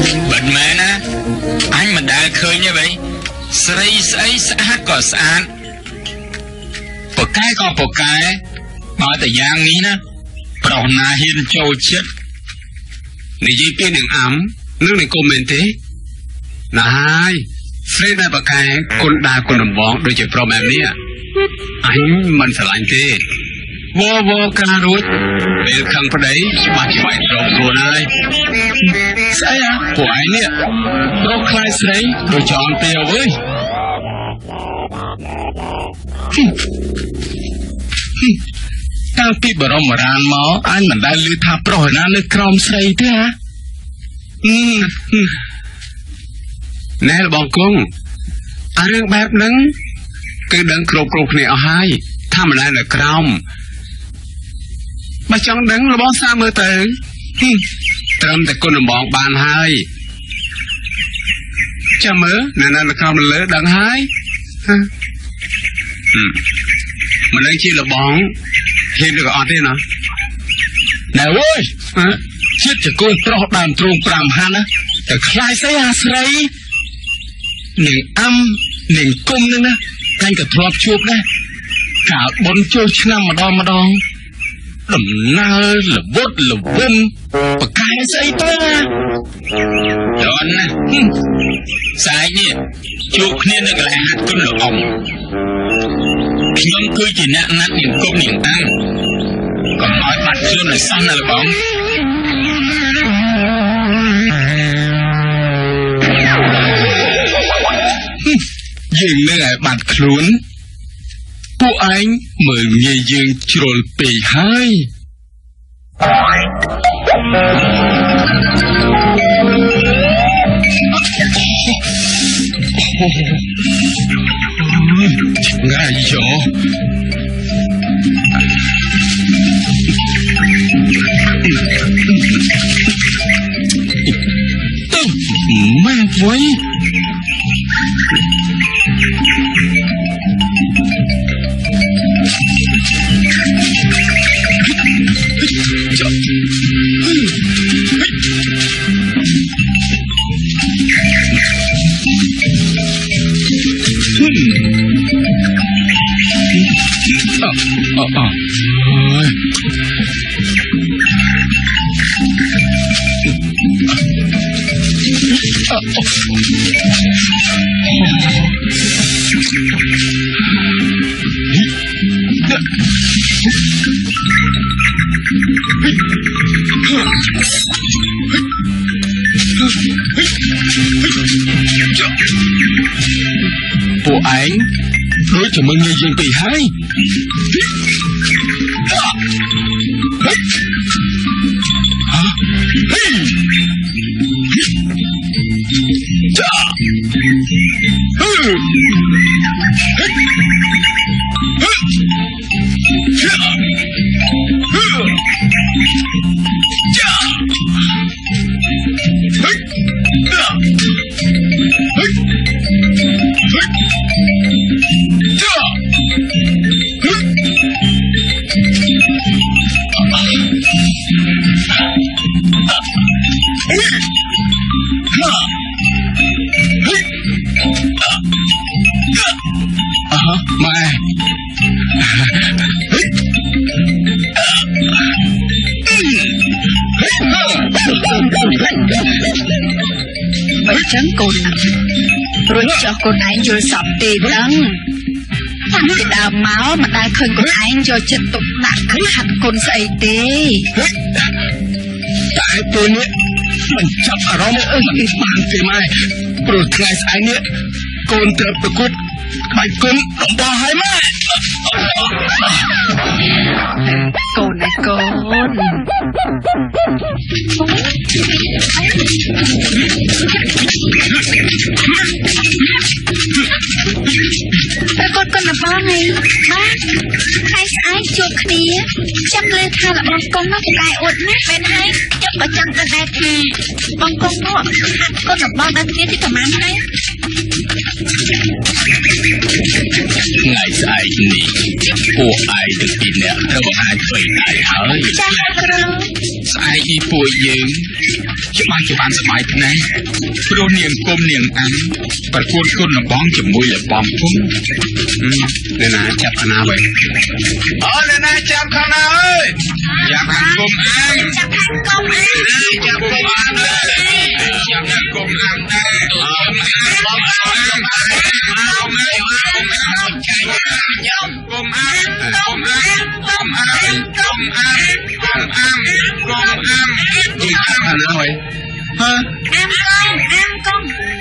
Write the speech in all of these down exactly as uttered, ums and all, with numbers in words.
bật mẹ nè anh mà đã khơi như vậy sấy sấy sát có sát một cái có một cái mà tại giang ní nè bảo na hiên châu chết này gì bên đường ấm nước này cô mình thế này Free này bậc cái con đa con đồng bóng đôi chữ problem này anh mình phải làm thế vô vô ca rút để khăn vào đấy mà chỉ phải trộn rồi này sai à của anh nè đôi khai sấy đôi chọn tiêu với tao bị bờ rong mà ran máu anh mình đã lưu tháp rồi na lưu crom sấy thế hả nè là bọn cung anh đang bẹp nắng cái đấng cột cột này ở hai tham lại là crom mà trong đấng là bọn sao mơ tới trâm tại con đồng bọn bàn hai cha mớ nè nè là crom lớn đấng hai mà đây chỉ là bọn hiện được ở đây nào nè ơi chết cho con trò đàn trùng pram han á để khai say à say niềng âm niềng cung nữa nè anh cả thọp chuột nè cả bốn châu năm mà đo mà đo đầm na là vốt là vân và cái say to đó nè sai nhỉ chuột nên là cái hạt con lợn ỏng nhưng cứ chỉ nặng nặng niềng cung niềng ăn còn nói mặt chưa là xong là bóng dương nơi lại bạt khốn cô anh mời nghe dương trồi bì hai ngài gió mang với ờ ờ ờ bộ ảnh đối chào mừng nghe dương tỷ hai trắng cồn rồi cho con anh vô sập tiền lắm thằng cái đào máu mà ta khơi con anh vô chân tục nặng cứ hẳn con dậy tê tại tôi nè mình chọc ở đó nữa mình bàn thì mai rồi ngày sai nè con tập được cút bài cún đồng bò hai mai cồn này cồn con con là bao này ba hai ai chụp kia chăm lên thay là bông con nó cái ột nát bên hai chụp ở trong cái này thì bông con nó con là bao đang kia thì tầm ăn đấy ngày sai nè cô ai được tin nè đâu ai phải ai hỏi sai đi bùi dương chứ bao nhiêu bạn sải thế này pro niềng côm niềng ăn và cuốn cuốn là bóng chùm môi là bóng phun nên là chắp khăn áo vậy ờ nên là chắp khăn áo ơi chắp khăn côm ăn chắp khăn côm ăn chắp côm ăn đây chắp khăn côm ăn đây côm ăn côm ăn côm ăn côm ăn côm ăn côm ăn côm ăn côm ăn côm ăn côm ăn là nào vậy hả ăn con ăn con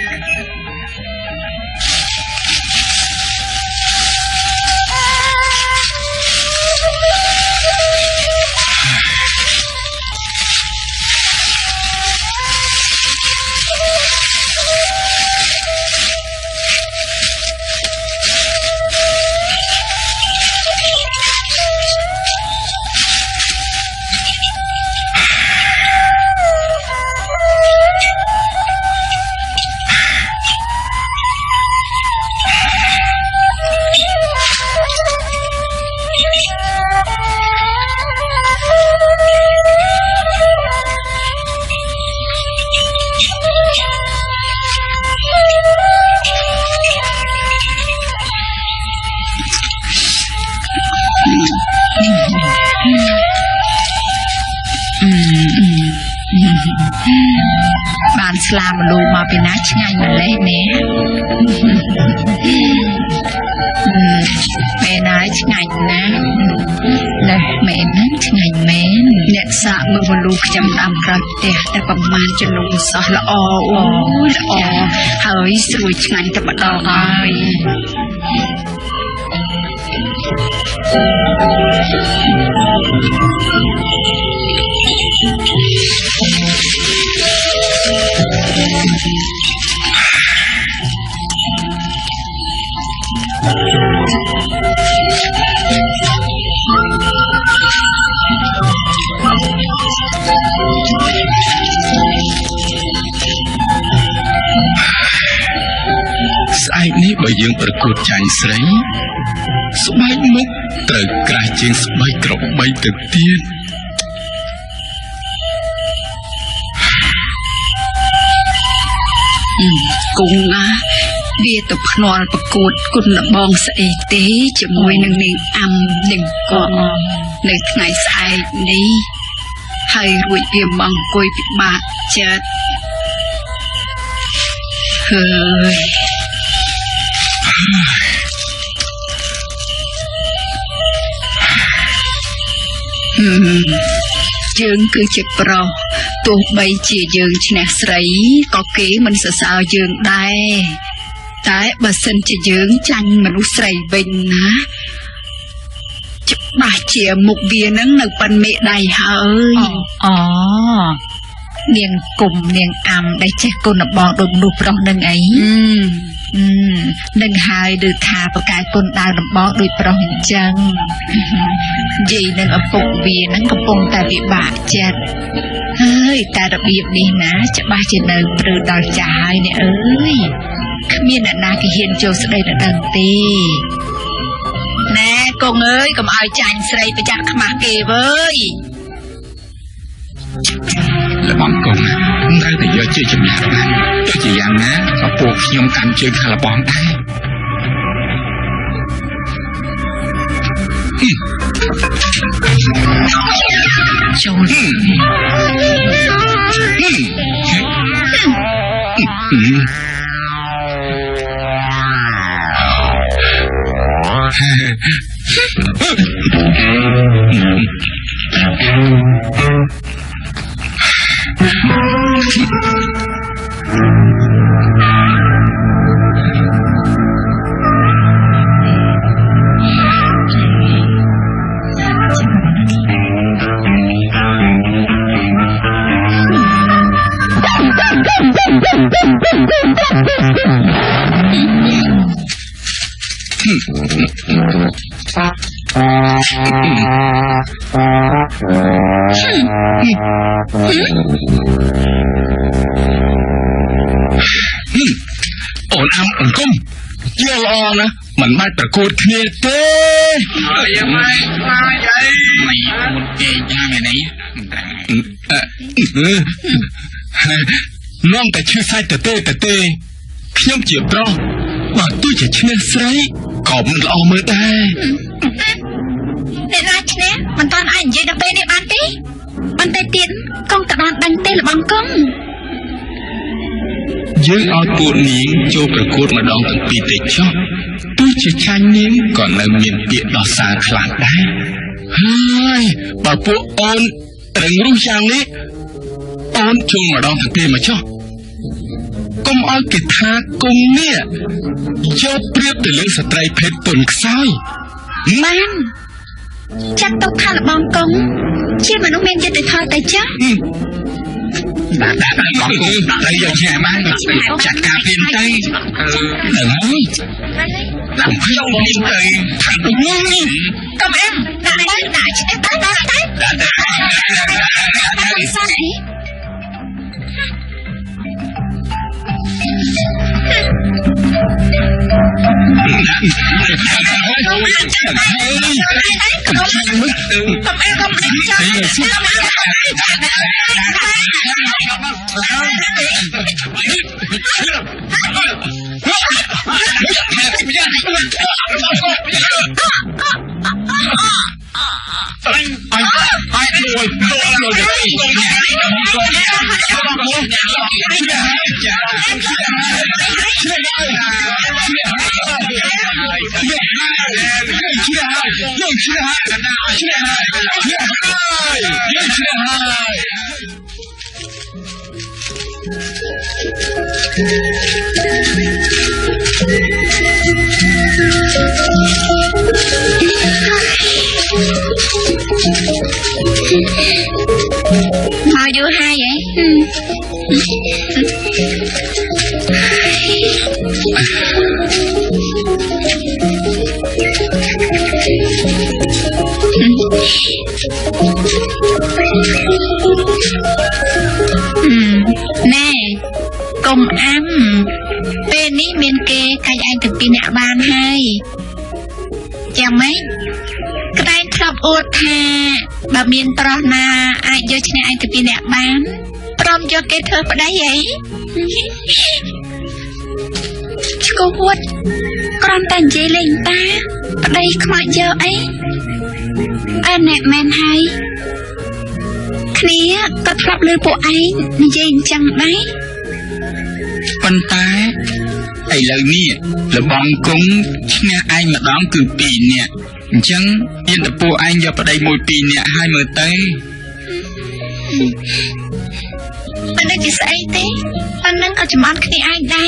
bạn làm đồ mà bị nát ngay mà lấy nè mẹ nói ngay nè nè mẹ nói ngay mẹ nè sợ mưa vào lụt chăm đầm rồi để để bầm man cho lụt sợ là o o hơi rồi ngay tập bắt đầu rồi Sai ni bởi dương bật cột chanh sấy, sấy mốc từ cài trên sấy cọc bay từ tiên. Cùng á, bia tập nồi bật cột cột là bong sấy tế cho môi nâng nâng âm nâng cọ nâng ngày sai ní, hay ruồi bia bằng cối bị bạc chết. Hơi dương cứ chụp pro tụt bay chia dương nè sấy có kế mình sợ sao dương đây tại bà sinh chỉ dương chanh mình u sấy bình ná chụp bà chia một bia nắng nực pan mẹ đầy hơi ờ niềng cùng niềng ầm để che cô nập bò đùng đục trong đằng ấy đừng hai được thả vào cái con đào nập bò đuôi trong chân gì đừng ở phục vì nó có bông ta bị bạ chết ơi ta đặc biệt đi ná cho ba trên đời từ đào trái nè ơi miên là na cái hiền châu sẽ đây là đằng tì nè con ơi cầm ai chanh xây phải chặt mặt kì với là bọn con không thấy thì giờ chơi chụp nhạc này tôi chỉ dám ná và buộc nhung cảnh chơi hay là bọn tay châu ổn âm ổn công chưa lo nè มันไม่ประกวดเคลียร์เต้ยังไม่มาใหญ่ไม่มุนเกยยังไงนี่น้องแต่ชื่อไส้แต่เต้แต่เต้เพียงเจียบร้องว่าตู้จะเชื่อไส้ขอบมันออกมือได้เดี๋ยวราชเนี่ยมันตอนอ่านยืนเอาไปในบ้านตีมันไปเตียนกองกระดานดังเต้หรือบางกงយើងឲ្យពួកនាងចូលប្រកួតម្ដងទាំងពីរទៅចុះទោះជាចាញ់នាងក៏នៅមានពាក្យដោះសារខ្លះដែរហើយបើពួកអូនរឹងរូសយ៉ាងនេះអូនចូលម្ដងទាំងពីរមកចុះកុំឲ្យគេថាគុំនេះយកប្រៀបទៅលើស្ត្រីភេទទុនខ្សោយម៉ានចាត់ទុកថាលបងកងជាមនុស្សមានចិត្តធម៌តែចាស់ đã đã đã có cô đây giờ nhà mang chặt cà phê tây đừng nói làm không liên tây thằng tôi muốn cầm em đã đấy đã chết tới tới tới đã đã đã sao vậy cầm em cầm em cho anh anh anh rồi rồi Mau vô hai vậy? Ừ. Ừ. Nè, cùng ăn bên ní bên kia cái anh thực pin nạ ban hai chẳng mấy cái tay khóc út ha bà miền pro na ai vô trên anh thực pin nạ ban prom cho cái thơ ở đấy vậy cô hút con tàn dễ lên ta ở đây không ai giờ ấy anh nè men hay kia có thắp lưới bộ anh dên chẳng đấy con taไอ้เลยนี่ระบองกุ้งเนี่ยไอ้มาร้องคือปีเนี่ยจังยันตะปูไอ้ยาปะได้มวยปีเนี่ยให้มือเต้อันนั้นจะใส่เต้อันนั้นก็จะมันคือไอ้ได้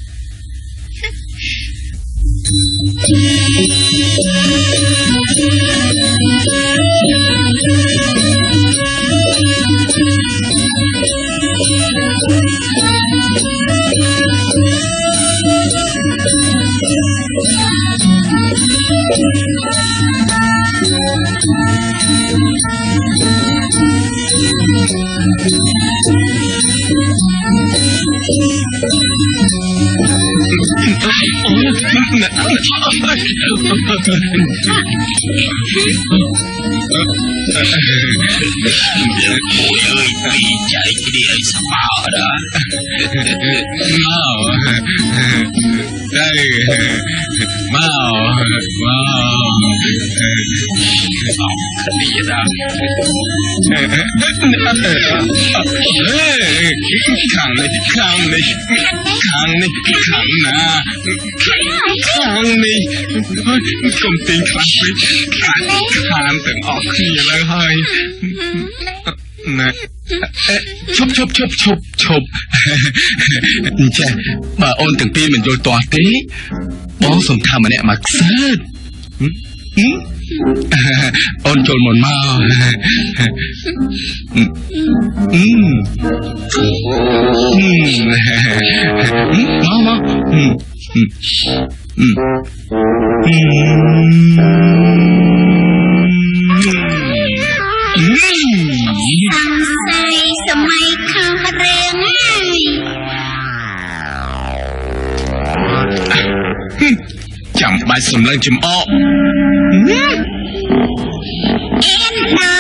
chạy cái đi ấy sao bảo đó mau đây mau mau ông cái gì đó khang này khang này khang này khang na khang này công ty khang này khang từng ọc như vậy hơi nè chụp chụp chụp chụp chụp chà bà ôn từng pi mình rồi tỏa tí bó sùng tham mà nè mặc sớt ôn trồn một màu mau mau sayสมัยข้าวแรง chẳng បាច់សម្លឹងចំអកអេនណា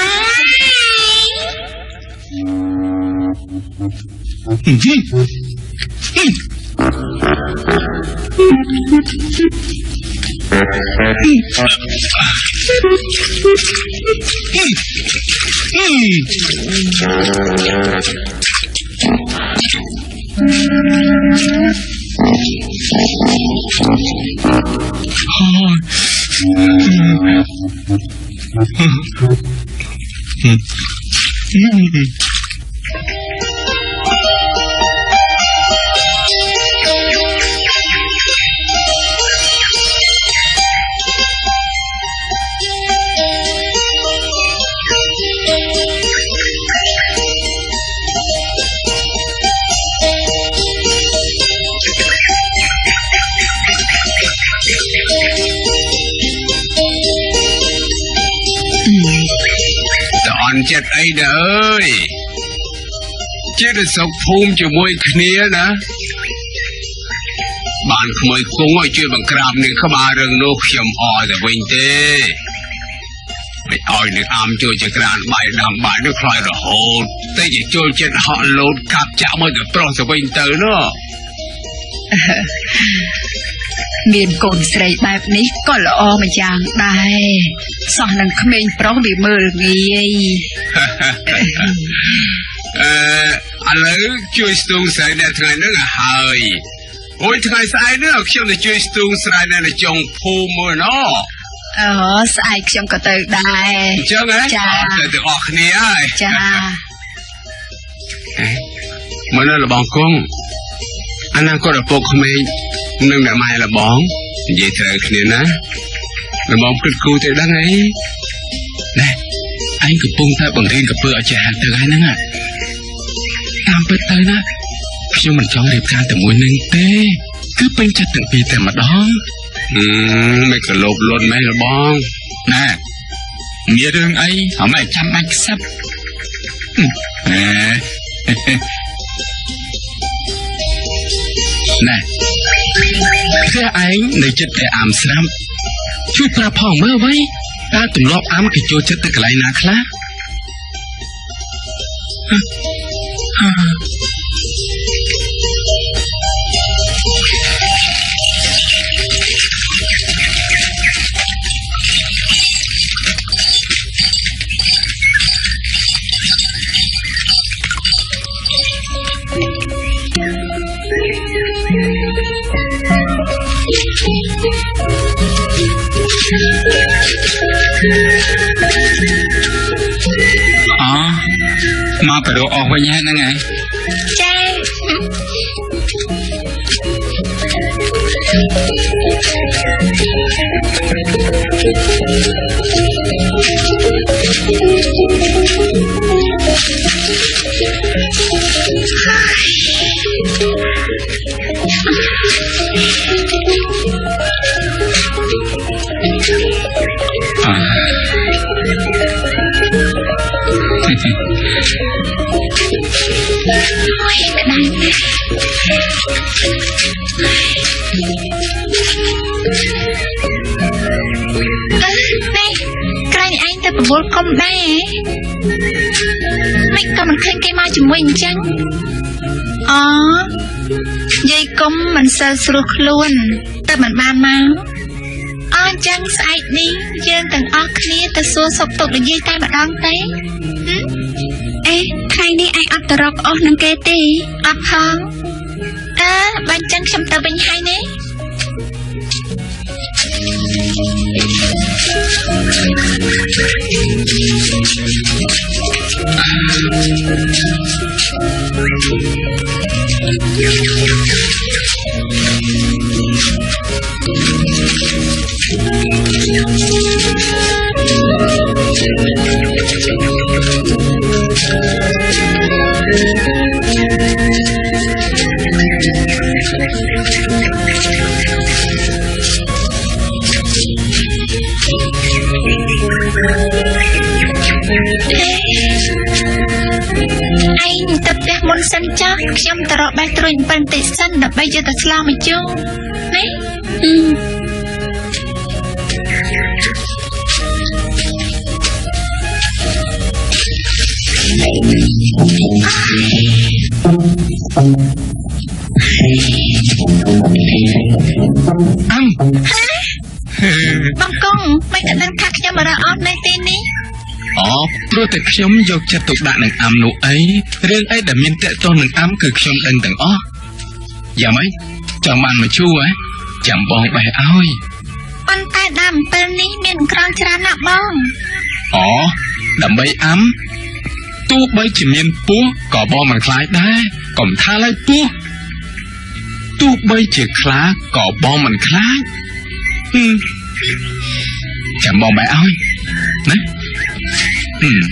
ចិត្តអីណាអើយជាទៅសុខភូមិជាមួយគ្នាណាបានក្មួយគង់ឲ្យជួយបង្ក្រាបនឹងក្បាលរឹងនោះខ្ញុំអរទៅវិញទេមិនឲ្យនឹងអាមជួយចក្រានបាយដាំបាយនោះខ្លាយរហូតតែជាចូលចិត្តហក់លោតកាប់ចាក់មកទៅប្រុសទៅវិញទៅនោះមានកូនស្រីបែបនេះក៏ល្អម្យ៉ាងដែរសោះនឹងក្មេងប្រុសវាមើលងាយអឺឥឡូវជួយស្ទូងស្រីនៅថ្ងៃហ្នឹងហើយអូយថ្ងៃស្អែកនេះខ្ញុំទៅជួយស្ទូងស្រីនៅចុងភូមិមួយណោះអូស្អែកខ្ញុំក៏ទៅដែរអញ្ចឹងហ៎ចាទៅទាំងអស់គ្នាហើយចាមើលលបងគង់អនាគតឪពុកក្មេងនឹងអ្នកម៉ែលបងនិយាយត្រូវគ្នាណាលបងគិតគូរទៅដឹងអីណែអញកំពុងតែបង្រៀនកពើឲ្យចេះហាត់ទៅហើយហ្នឹងតាមពិតទៅណាខ្ញុំមិនចង់រៀបការតែមួយនឹងទេគឺពេញចិត្តទាំងពីរតែម្ដងអឺមិនក៏លោភលន់ម៉ែលបងណែមានរឿងអីអមចាំបាច់ខ្សឹបណែណែផ្ទះឯងនៅចិត្តតែអាមស្រាប់ជួយប្រាប់ផងមើលវិញតើទម្លាប់អាមគេចូលចិត្តទៅកន្លែងណាខ្លះអូមកប្រអស់វិញហ្នឹងហើយចាប្រមូលកុំដែរមិនក៏មិនឃើញគេមកជាមួយអញ្ចឹងអូយាយកុំមិនសូវស្រួលខ្លួនតែមិនបានមកអញ្ចឹងស្អែកនេះយើងទាំងអស់គ្នាទៅសួរសុខទុក្ខនិយាយតែម្ដងទេអេថ្ងៃនេះឯងអត់ទៅរកអស់នឹងគេទេអត់ផងអើបើអញ្ចឹងខ្ញុំទៅវិញហើយណាមុនសិនចាស់ខ្ញុំទៅរកបែកត្រួយបន្តិចសិនដើម្បីយកទៅឆ្លងមកជុំណា âm băng công mấy cái đang khắc cho mà ra ót này tên đi อ๋อព្រោះតែខ្ញុំយកចិត្តទុកដាក់នឹងអំនោះអីរឿងអីដែលមានតកតនឹងអំគឺខ្ញុំដឹងទាំងអស់យ៉ាងម៉េចចង់បានមកជួហ៎ចាំបងបេះឲ្យប៉ុន្តែដើមពេលនេះមានក្រងច្រើនណាស់បងអូដើម្បីអំទោះបីជាមានពស់ក៏បងមិនខ្លាចដែរកុំថាឡើយពស់ទោះបីជាខ្លាក៏បងមិនខ្លាចចាំបងបេះឲ្យណាHmm.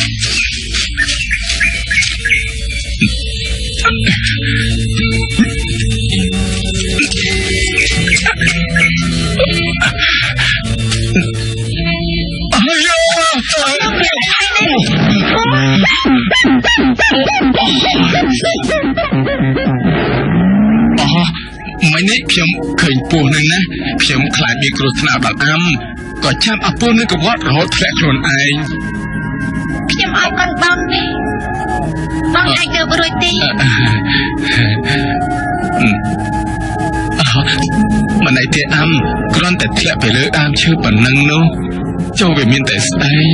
Mấy nítខ្ញុំឃើញពស់នឹងណាខ្ញុំខ្លាចមានគ្រោះថ្នាក់ដល់អាំក៏ចាប់អាពស់នឹងកវត់រហូតធ្លាក់ខ្លួនឯងខ្ញុំអរគុណបងនេះបងអាចទៅរួចទេមិនអីទេអាំគ្រាន់តែធ្លាក់ទៅលើដើមឈើប៉ុណ្ណឹងនោះចូលវាមានតែស្ដី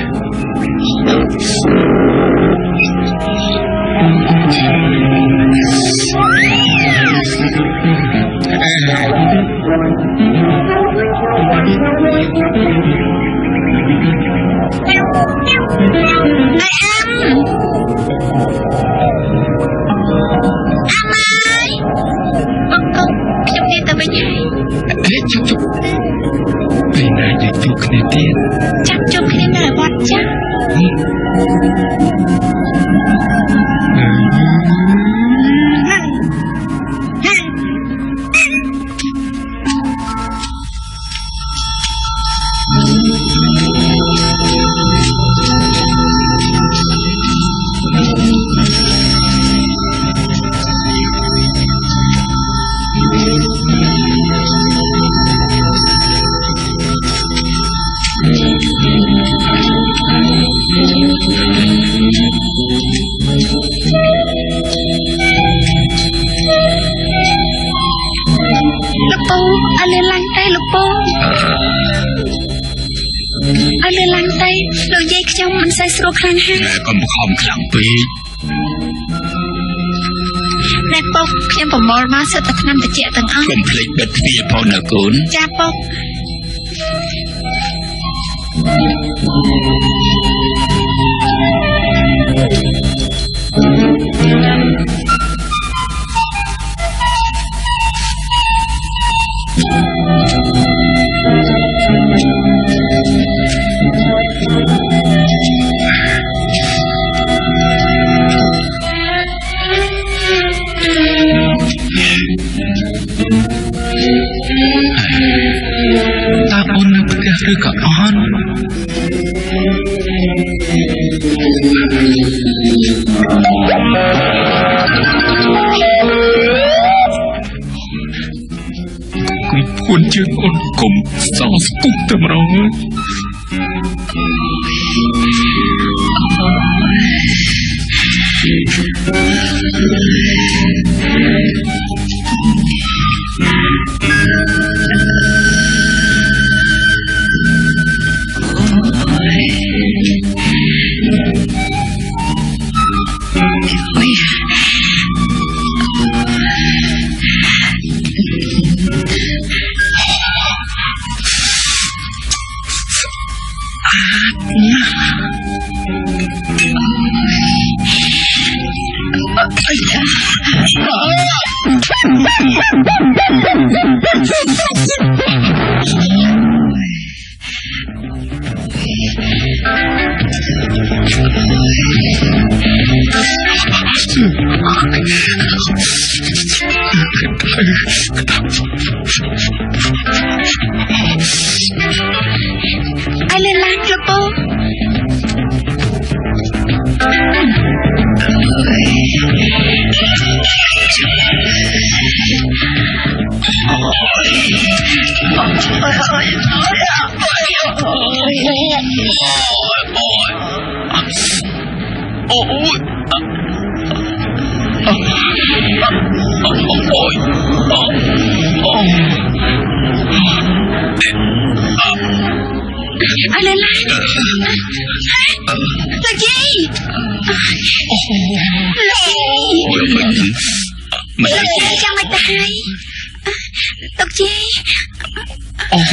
Chắc chụp cái này là bọt chắc Hãy subscribe cho kênh Ghiền Mì Gõ để không bỏ lỡ những Cứ cả on cũng buồn chứ con cùng sao cũng tâm rồi Ai lên lan cho cô Ôi. À lên lại. Là gì? Là gì? Mình Là gì cho mày tay? Là gì? Ôi.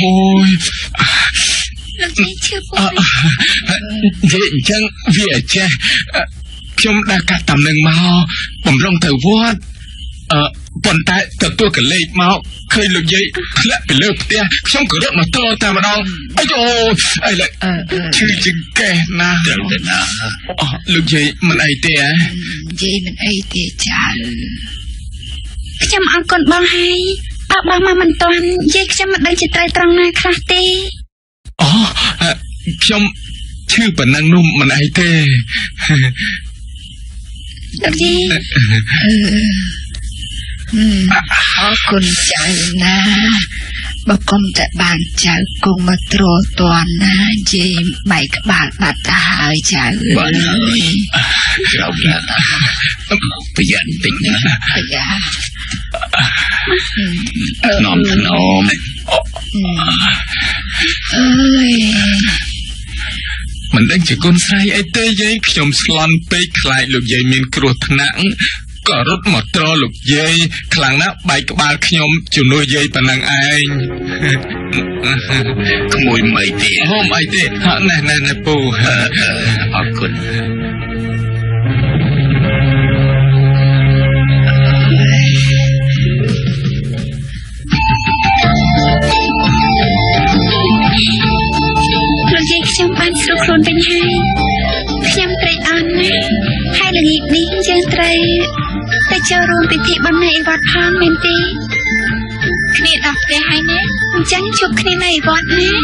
Là gì chưa vui? Vậy chẳng vì chaខ្ញុំđãកាត់តាមនឹងមកបំរុងទៅវត្តអឺប៉ុន្តែទទួលកលេចមកឃើញលោកយាយធ្លាក់ពីលើផ្ទះខ្ញុំក៏រត់មកតតែម្ដងអាយអូឥឡូវឈឺជាងកេះណាស់ទៅទៅណាអូលោកយាយមិនអីទេហ៎យាយមិនអីទេចាខ្ញុំអរគុណបងហើយបើបងមកមិនទាន់យាយខ្ញុំមិនដឹងជាត្រូវត្រង់ណាខ្លះទេអូខ្ញុំឈឺប៉ុណ្ណឹងនោះមិនអីទេលោកយាយអរគុណចៅណាបើកុំតែបានចៅគង់មកទ្រទាន់ណាយាយបែកក្បាលបាត់ទៅហើយចៅបានហើយក្រោមណាប្រយ័ត្នតិចណាប្រយ័ត្ននំថ្នមអើយមិនដឹងជាគុណស្រីអីទេយាយខ្ញុំស្លន់ពេកខ្លាចលោកយាយមានគ្រោះថ្នាក់ក៏រត់មកត្រលោកយាយខ្លាំងណាស់បែកក្បាលខ្ញុំជំនួសយាយប៉ុណ្ណឹងឯងក្មួយមិនទេហូមអីទេណែណែណែពូអរគុណលោកយាយខ្ញុំបានស្រួលខ្លួនវិញហើយខ្ញុំត្រេកអរណាស់ហើយល្ងាចនេះយើងត្រូវទៅចូលរួមពិធីបុណ្យនៅវត្តផងមែនទេគ្នាដល់ផ្ទះហើយណាអញ្ចឹងជួបគ្នានៅវត្តណា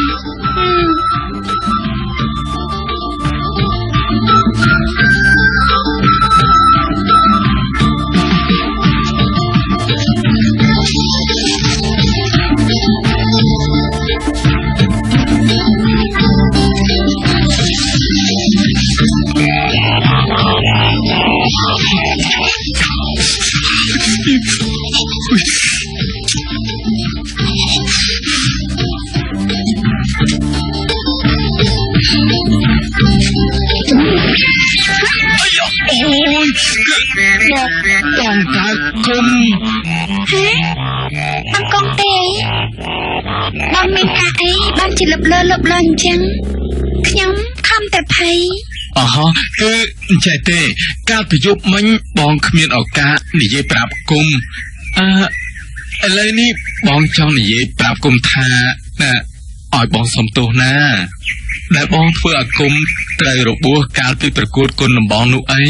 បងកើតគុំហេបងកងទេបងមានការអីបងជាលឹបលើលឹបលើអញ្ចឹងខ្ញុំខំតែភ័យអហគឺអញ្ចឹងទេកាលពីយប់មិញបងគ្មានឱកាសនិយាយប្រាប់គុំអឺឥឡូវនេះបងចង់និយាយប្រាប់គុំថាណាឲ្យបងសុំទោសណាដែលបងធ្វើឲ្យគុំត្រូវរបួសកាលពីប្រកួតគុនដំបងនោះអី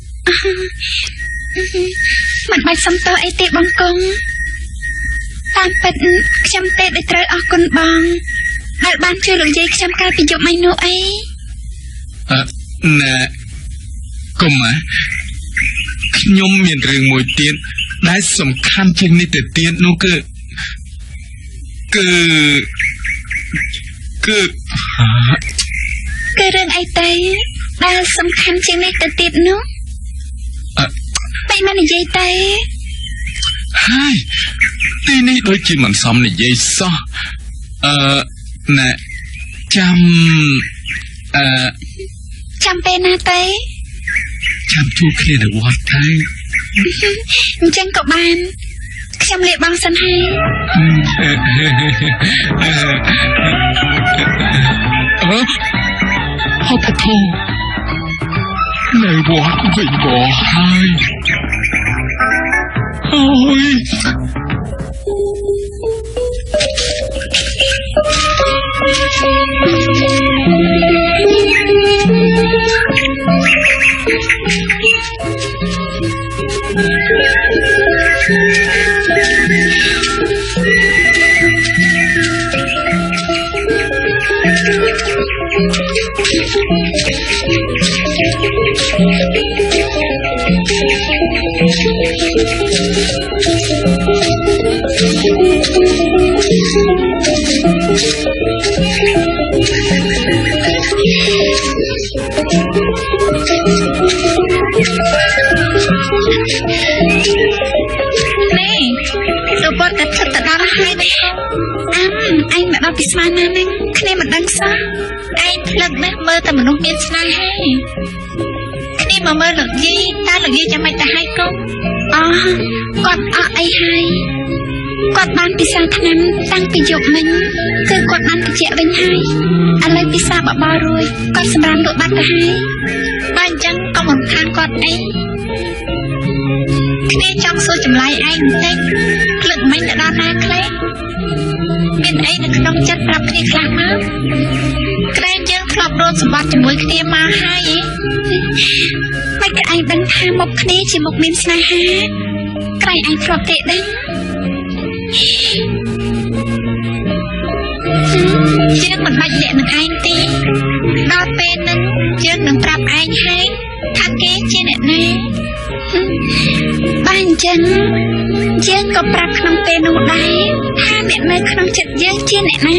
មិនបាច់សុំទោសអីទេបងកងតាមពិតខ្ញុំទេដែលត្រូវអរគុណបងដែលបានជួយលោកយាយខ្ញុំកាលពីយប់មិញនោះអីអឺណែគុំខ្ញុំមានរឿងមួយទៀតដែលសំខាន់ជាងនេះទៅទៀតនោះគឺគឺគឺគឺរឿងអីទៅដែលសំខាន់ជាងនេះទៅទៀតនោះមិនមកនិយាយទៅហើយទីនេះដូចជាមិនសមនិយាយសោះអឺណែចាំអឺចាំពេលណាទៅចាំជួបគ្នានៅវត្តទៅអញ្ចឹងក៏បានខ្ញុំលាបងសិនហើយអឺហត់ទៅនៅវត្តវិញបងហើយអូយនេះអាំឯងមកដល់ពីស្មានណាហ្នឹងគ្នាមិនដឹងសោះឯងផ្លឹកណាស់មើលតែមនុស្សមានស្នេហាគ្នាមកមើលលោកយាយតើលោកយាយចាំមិនទៅហើយកុំអូគាត់អត់អីហើយគាត់បានពិសាឆ្នាំតាំងពីយប់មិញគឺគាត់បានបញ្ជាក់វិញហើយឥឡូវពិសាបបោរួយគាត់សម្រាប់លក់បាត់ទៅហើយបើអញ្ចឹងកុំរំខានគាត់អីគ្នាចង់សួរចម្លើយឯងបន្តិចភ្លឹកមិញទៅដល់ណាខ្លះមានអីនៅក្នុងចិត្តប្រាប់គ្នាខ្លះមកក្រែងយើងធ្លាប់រត់សម្បត្តិជាមួយគ្នាមកហើយមិនក៏ឯងដឹងថាមុខគ្នាជាមុខមានស្នេហាក្រែងឯងធ្លាប់ទេដឹងយើងមិនបាច់លាក់នឹងឯងទេដល់ពេលហ្នឹងយើងនឹងប្រាប់ឯងហើយថាគេជាអ្នកណាបើអញ្ចឹងយើងក៏ប្រាប់ក្នុងពេលនោះដែរថាអ្នកនៅក្នុងចិត្តយើងជាអ្នកណា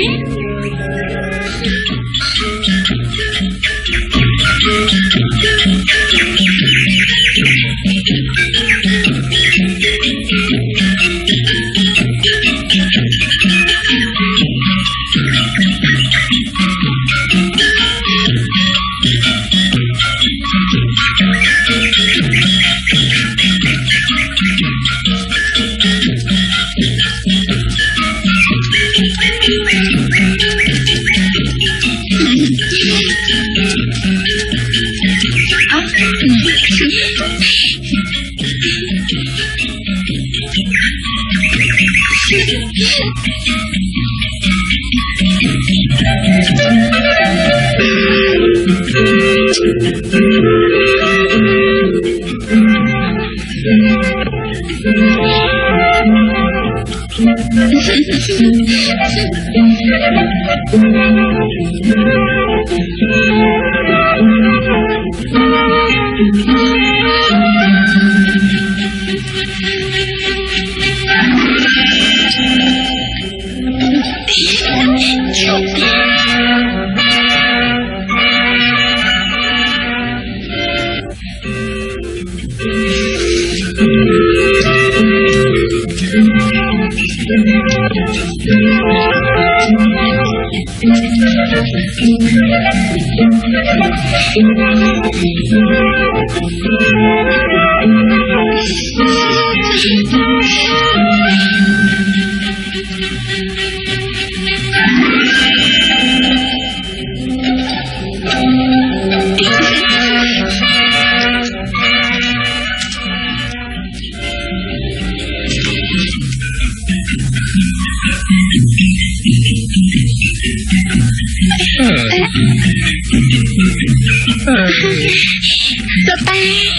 លោកតា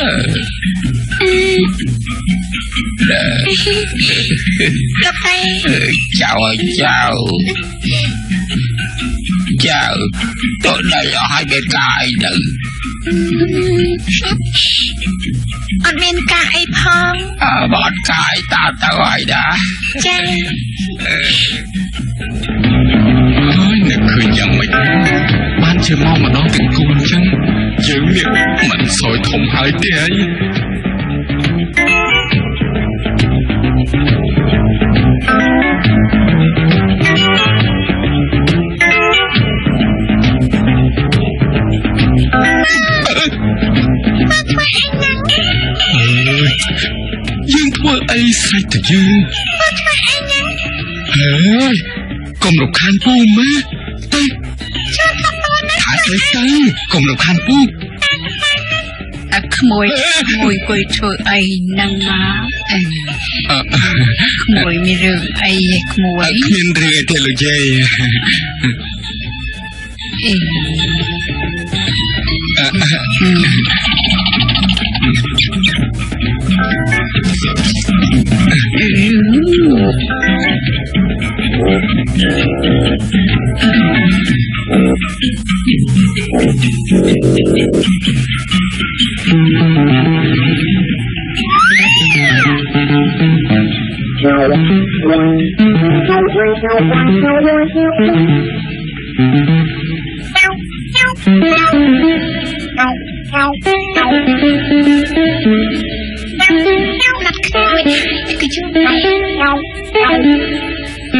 លោកតាចៅឲ្យចៅចៅទៅដៃអស់ឲ្យមានការអីទៅអត់មានការអីផងអើបើអត់ការអីតើទៅឲ្យដែរចាអូយនឹកឃើញយ៉ាងម៉េចបានជាមកម្ដងទាំងគូអញ្ចឹងយើងនេះមិនសោយធំហើយទេអីយើងធ្វើអីស្រេចតែយើងធ្វើអីហ្នឹងហេកុំរំខានពូម៉ែទៅចូលទៅណាថាទៅទៅកុំរំខានពូអាក្មួយក្មួយគួយធ្វើអីហ្នឹងមកក្មួយមានរឿងអីក្មួយគ្មានរឿងអីទេលោកយាយ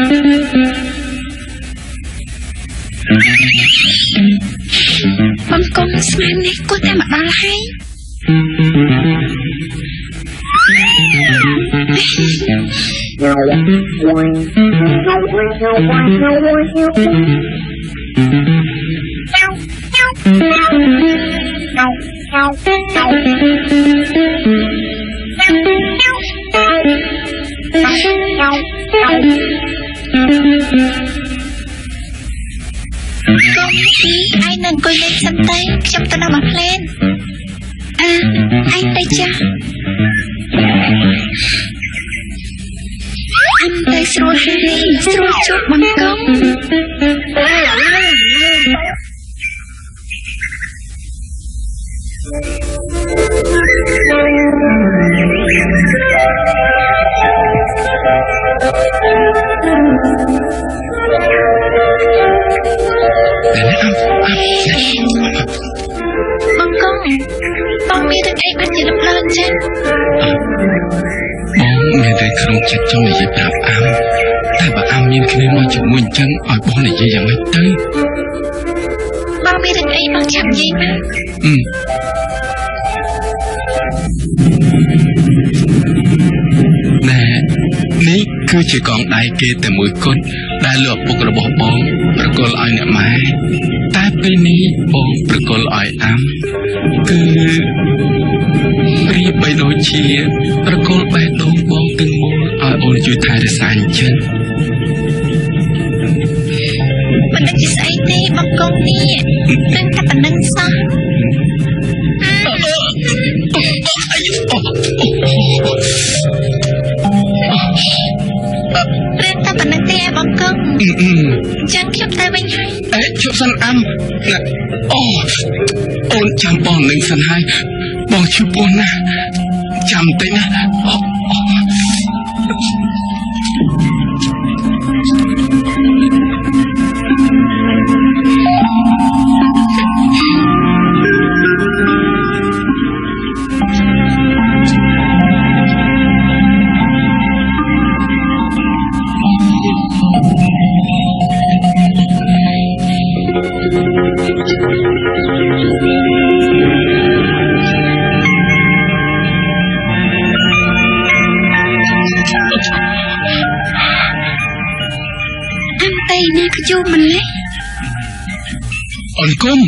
បងកុំស្មាននេះគួរតែមកដល់ហើយឯងនឹងអង្គុយលេងសិនទៅខ្ញុំទៅដល់មកផ្លែនអើឯងទៅចាស់អញទៅស្រួលហើយស្រួលជួបបងកុំបងកុំបងមានតែអីបាត់ជាដំណើរចឹងបងមានតែក្នុងចិត្តចង់និយាយប្រាប់អាំតែបើអាំមានគ្នាមកជាមួយអញ្ចឹងឲ្យបងនិយាយយ៉ាងម៉េចទៅបងមានតែអីបងចាំនិយាយមកអឺណែនេះគឺជាកងដៃគេតែមួយគត់ដែលលោកឪពុករបស់បងប្រគល់ឲ្យអ្នកម៉ែតែពេលនេះបងប្រគល់ឲ្យអាំគឺប្រៀបបីដូចជាប្រគល់បេះដូងបងទាំងមូលឲ្យអូនជួយថែរក្សាអញ្ចឹងមិនដឹងជាស្អីទេបងកុំនេះដឹងតែប៉ុណ្្នឹងសោះព្រានតែប៉ុណ្្នឹងទេបងកុំអញ្ចឹងខ្ញុំទៅវិញហើយអេជប់សិនអាំអូអូនចាំបងនឹងសិនហើយបងឈឺពោះណាស់ចាំតិចណាជូម្លេះអូនគុំ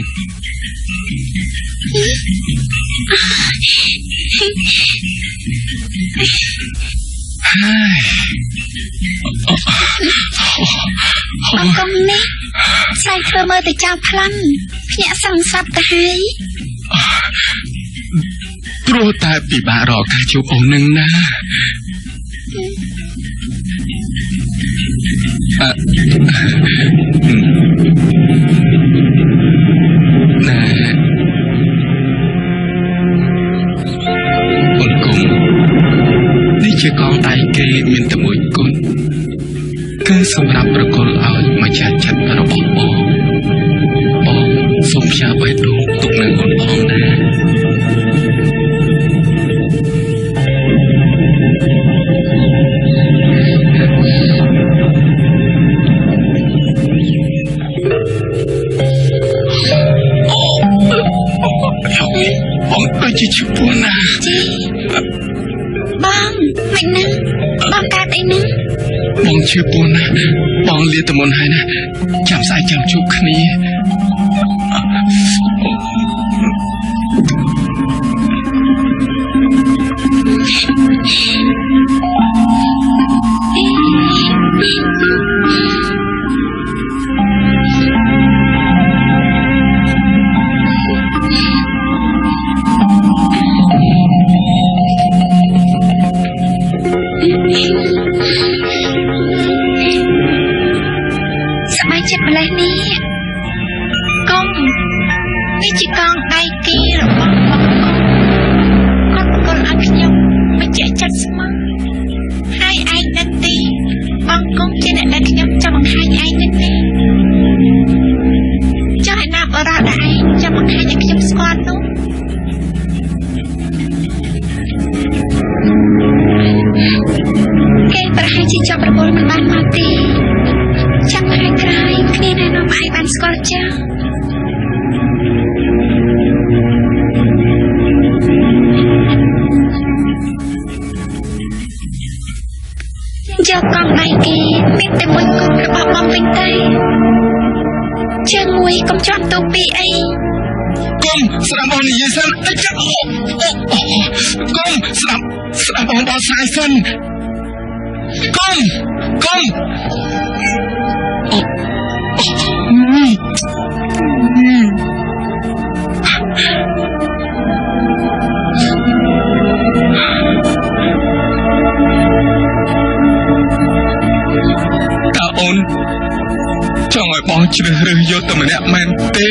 បងកុំនេះស្អែកធ្វើមើលទៅចោលផ្លន់ភ្ញាក់សង្ស័ព្ទទៅហើយព្រោះតែពិបាករកការជួបអូននឹងណាអឺណែអូនគុំនេះជាកងដៃគេមានតែមួយគត់គឺសម្រាប់ប្រគល់ឲ្យម្ចាស់ចិត្តរបស់បងបងសូមផ្ញើបេះដូងទុកនៅអូនផងណាបងជាឈឺពោះណាជីបងមិននឹងបងកើតអីនឹងបងឈឺពោះណាបងលាទៅមុនហើយណាចាំស្អែកចាំជួបគ្នាសប្បាយចិត្តម្លេះនេះកុំនេះជាកងដៃគេរបស់បងកុំគាត់ប្រគល់ឲ្យខ្ញុំមិនចេះចិត្តស្មោះហើយឯងដឹងទេបងកុំជាអ្នកដែលខ្ញុំចង់បង្ហាញឯងនឹងទេចង់ឲ្យណាបរោះដែលឯងចង់បង្ហាញឲ្យខ្ញុំស្គាល់នោះគេយកកង់ដៃគេមានតែមួយគប់របស់បងវិញទេជើងមួយកុំជាប់ទូពីអីកុំស្ដាប់បងនិយាយសិនអីចាអូកុំស្ដាប់ស្ដាប់បងបោះស្រាយសិនកុំកុំតើអូនចង់ឲ្យបងជ្រើសរើសយកតែម្នាក់មែនទេ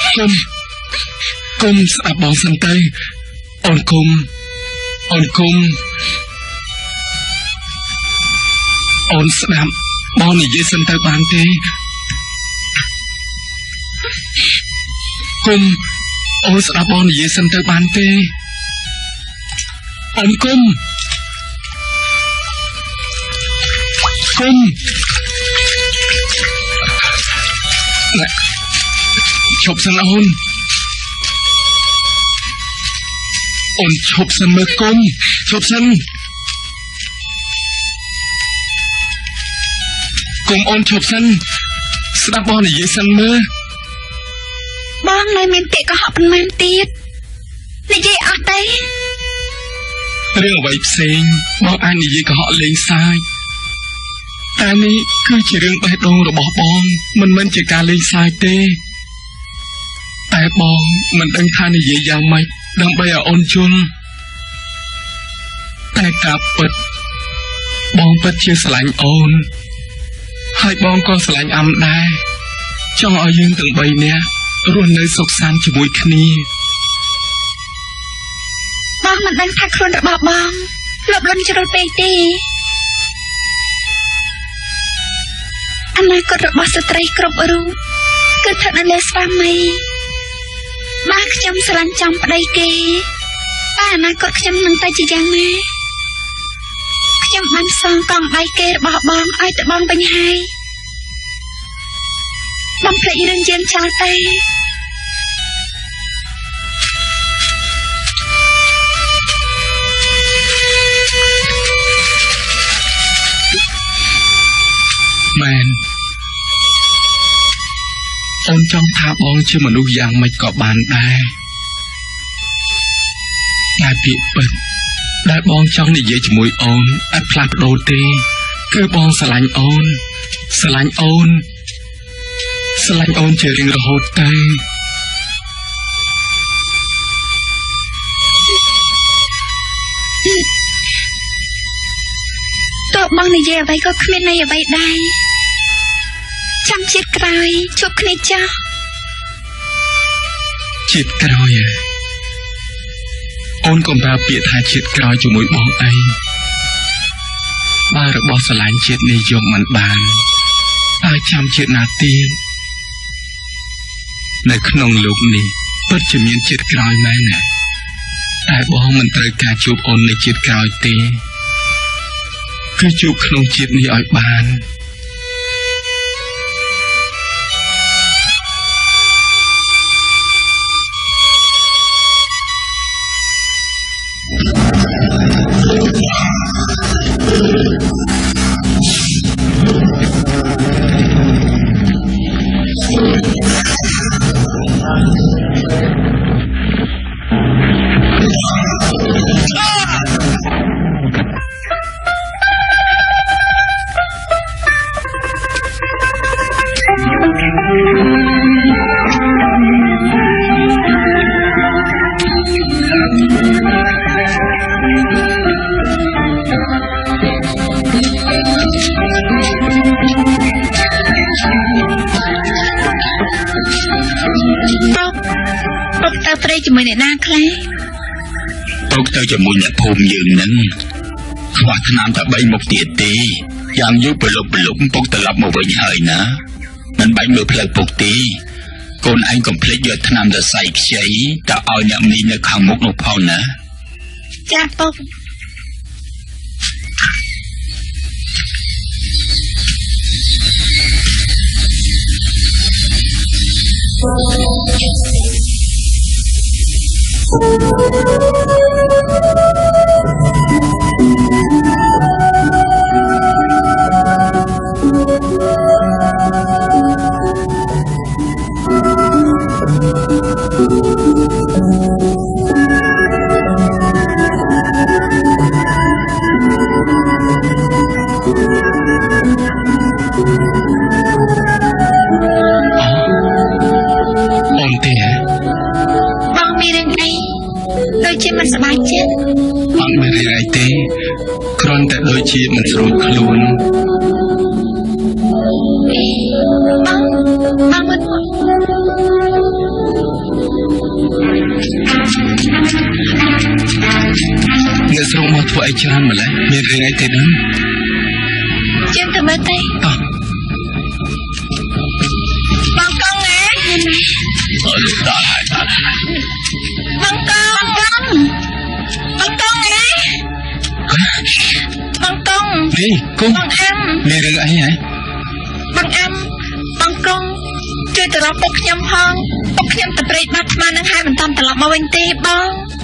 គុំគុំស្ដាប់បងសិនទៅអូនគុំអូនគុំអូនស្ដាប់បងនិយាយសិនទៅបានទេគុំអូនស្ដាប់បងនិយាយសិនទៅបានទេអូនគុំគុំឈប់សិនអូនអូនឈប់សិនមើលគុំឈប់សិនគុំអូនឈប់សិនស្ដាប់បងនិយាយសិនមើលបងនៅមានពាក្យកុហកប៉ុន្មានទៀតនិយាយអត់ទេរឿងអ្វីផ្សេងបងអាចនិយាយកុហកលេងសើចតែនេះគឺជារឿងបេះដូងរបស់បងមិនមែនជាការលេងសើចទេតែបងមិនដឹងថានិយាយយ៉ាងម៉េចដើម្បីឲ្យអូនយល់តែការពិតបងពិតជាស្រឡាញ់អូនហើយបងក៏ស្រឡាញ់អាំដែរចង់ឲ្យយើងទាំងបីនាក់រស់នៅសុខសាន្តជាមួយគ្នាបងមិនដឹងថាខ្លួនរបស់បងលបលន់ជ្រុលពេកទេអនាគតរបស់ស្ត្រីគ្រប់រូបគឺស្ថិតនៅលើស្វាមីបើខ្ញុំស្រឡាញ់ចង់ប្តីគេតែអនាគតខ្ញុំនឹងទៅជាយ៉ាងណាខ្ញុំបានសងកង់ដៃគេរបស់បងឲ្យទៅបងវិញហើយបងភ្លេចរឿងយើងចោលទេមែនអូនចង់ថាបងជាមនុស្សយ៉ាងម៉េចក៏បានដែរតែពាក្យពិតដែលបងចង់និយាយជាមួយអូនអត់ផ្លាស់ប្ដូរទេគឺបងស្រឡាញ់អូនស្រឡាញ់អូនស្រឡាញ់អូនជារៀងរហូតទៅតើបងនិយាយអ្វីក៏គ្មានន័យអ្វីដែរចាំជាតិក្រោយជួបគ្នាចាស់ជាតិក្រោយអូនកុំប្រើពាក្យថាជាតិក្រោយជាមួយបងអីបើរបស់ស្រឡាញ់ជាតិនេះយកមិនបានហើយចាំជាតិណាទៀតនៅក្នុងលោកនេះពិតជាមានជាតិក្រោយមែនណាតែបងមិនត្រូវការជួបអូននៅជាតិក្រោយទេគឺជួបក្នុងជាតិនេះឲ្យបានជាមួយអ្នកណាខ្លះពុកទៅជាមួយអ្នកភូមិយើងនឹងខ្វះថ្នាំតែបីមុខទៀតទេយ៉ាងយូរប្រឡប់ប្រឡប់ពុកត្រឡប់មកវិញហើយណាមិនបាច់មើលផ្លូវពុកទេកូនឯងកុំភ្លេចយកថ្នាំទៅសៃខ្ចីទៅឲ្យអ្នកមីនៅខាងមុខនោះផងណាចាពុកមិនសប្បាយចិត្តអត់មានរឿងអីទេគ្រាន់តែដូចជាមិនស្រួលខ្លួនបងបងមិនអីច្រើនម្ល៉េះមានរឿងអីទេដឹងយើងទៅមើលទេបងកងណាអឺដល់ហើយដល់ហើយបងកងបងកងណាបងកងហេកងបងអាំមានរឿងអីហ៎បងអាំបងកងជួយទៅរកពុកខ្ញុំផងពុកខ្ញុំទៅព្រៃបាត់ស្មាននឹងហើយមិនតាន់ត្រឡប់មកវិញទេបង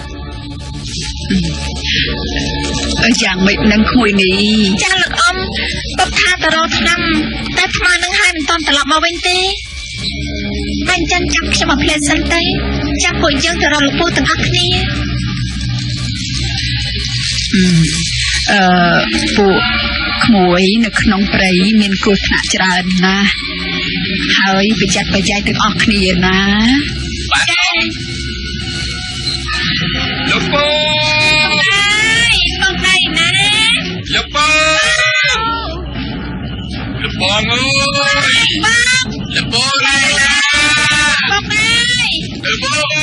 អើយ៉ាងម៉េចនឹងក្មួយនេះចាលោកអ៊ំពុកថាទៅរកឆ្នាំតែស្មាននឹងហើយមិនតាន់ត្រឡប់មកវិញទេបាញ់ចិនចាប់ខ្ញុំមកផ្លែសិនទេចាប់ពួកយើងទៅរកលោកពូទាំងអស់គ្នាអឺពួកក្មួយនៅក្នុងព្រៃមានគ្រោះថ្នាក់ច្រើនណាស់ហើយប្រយ័ត្នប្រយែងទាំងអស់គ្នាណាបាទលោកពូអើយបងដៃណាលោកពូលោកបងអើយបងលោកពូដៃណាបងអើយលោកពូលោកពូ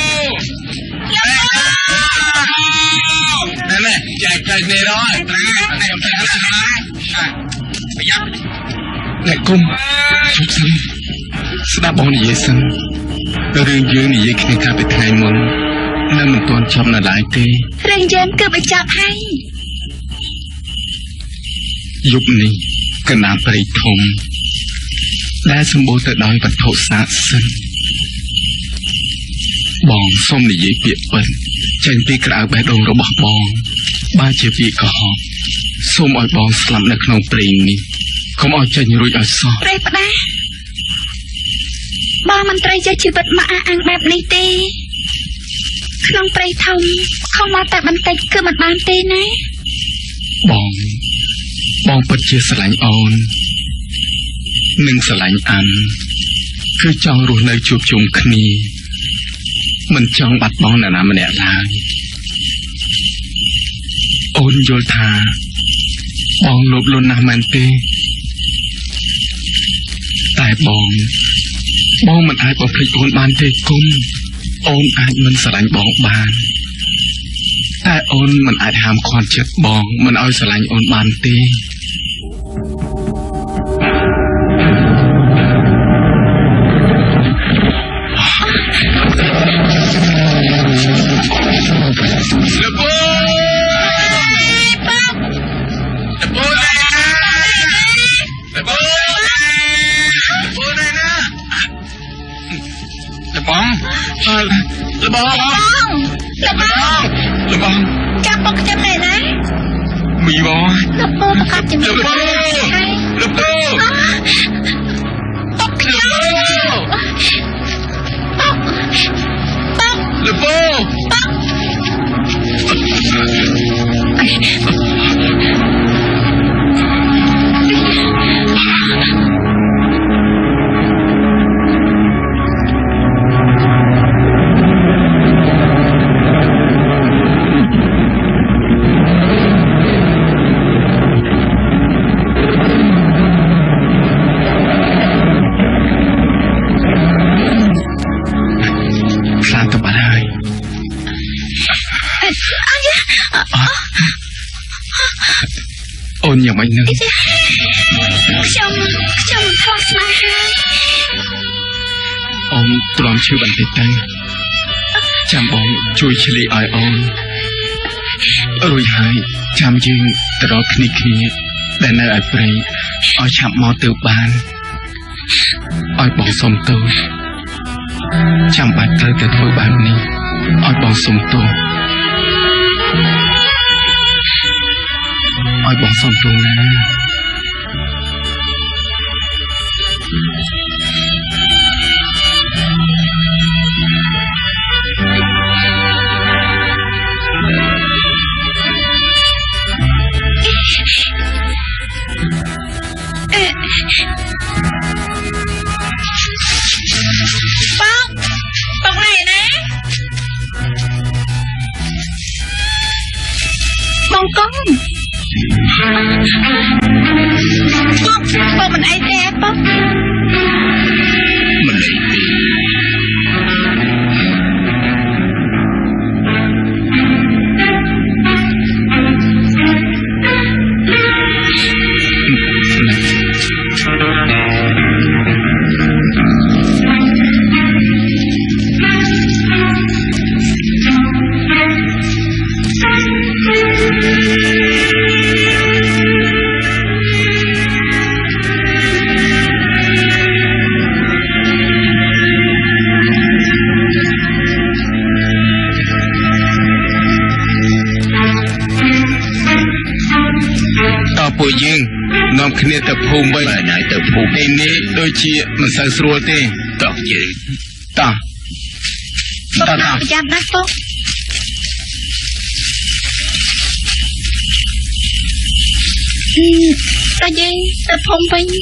ណែណែចែកទៅនេះរហ៎ត្រានេះខ្ញុំថាណាប្រយ័ត្នអ្នកគុំជប់សិនស្ដាប់បងនិយាយសិនរឿងយើងនិយាយគ្នាកាលពីថ្ងៃមុននៅមិនទាន់ចប់នៅឡើយទេរឿងយើងគឺបញ្ចប់ហើយយប់នេះកណ្ដាលព្រៃធំដែលសម្បូរទៅដោយវត្ថុស័ក្តិសិទ្ធិបងសូមនិយាយពាក្យពិតចេញពីក្រៅបេះដូងរបស់បងបើជាពាក្យកុហកសូមឲ្យបងស្លាប់នៅក្នុងព្រៃនេះកុំឲ្យចេញរួចឲ្យសោះព្រៃផ្ដាបងមិនត្រូវយកជីវិតមកអះអាងបែបនេះទេក្នុងព្រៃធំខំមកតែបន្តិចគឺមិនបានទេណាបងបងពិតជាស្រឡាញ់អូននិងស្រឡាញ់អានគឺចង់រស់នៅជួបជុំគ្នាមិនចង់បាត់បង់នរណាម្នាក់ឡើយអូនយល់ថាបងលោភលន់ណាស់មែនទេតែបងបងមិនអាចបំភ្លេចអូនបានទេគុំអូនអាចមិនស្រឡាញ់បងបានតែអូនមិនអាចហាមឃាត់ចិត្តបងមិនឲ្យស្រឡាញ់អូនបានទេលោកពូលោកពូលោកពូលោកពូលោកពូណាលោកបងលោកបងលោកបងលោកបងចាប់ពុកខ្ញុំណែណាមីបងលោកពូប្រកាសជំនួសលោកពូពុកខ្ញុំលោកពូអូនយ៉ាងម៉េចនឹងខ្ញុំខ្ញុំខ្លាចស្មារតីអូនទ្រាំឈឺបន្តិចទៅចាំបងជួយឆ្លៀកឲ្យអូនរួចហើយចាំយើងទៅរកគ្នាគ្នាដែលនៅឯព្រៃឲ្យឆាប់មកទៅបានឲ្យបងសុំទោសចាំបាច់ត្រូវតែធ្វើបែបនេះឲ្យបងសុំទោសឲ្យបងសុំទោសណាបងបងណែណាបងកូនបងបងមិនអីទេបងមិនអីទេគ្នាទៅភូមិវិញណៃទៅភូមិឯនេះដូចជាមិនសូវស្រួលទេតោះយើងតោះតោះតោះចាំណាពុកតែយើងទៅភូមិវិញ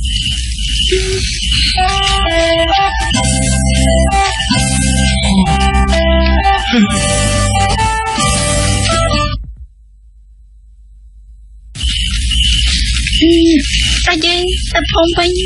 តែយើងទៅភូមិវិញ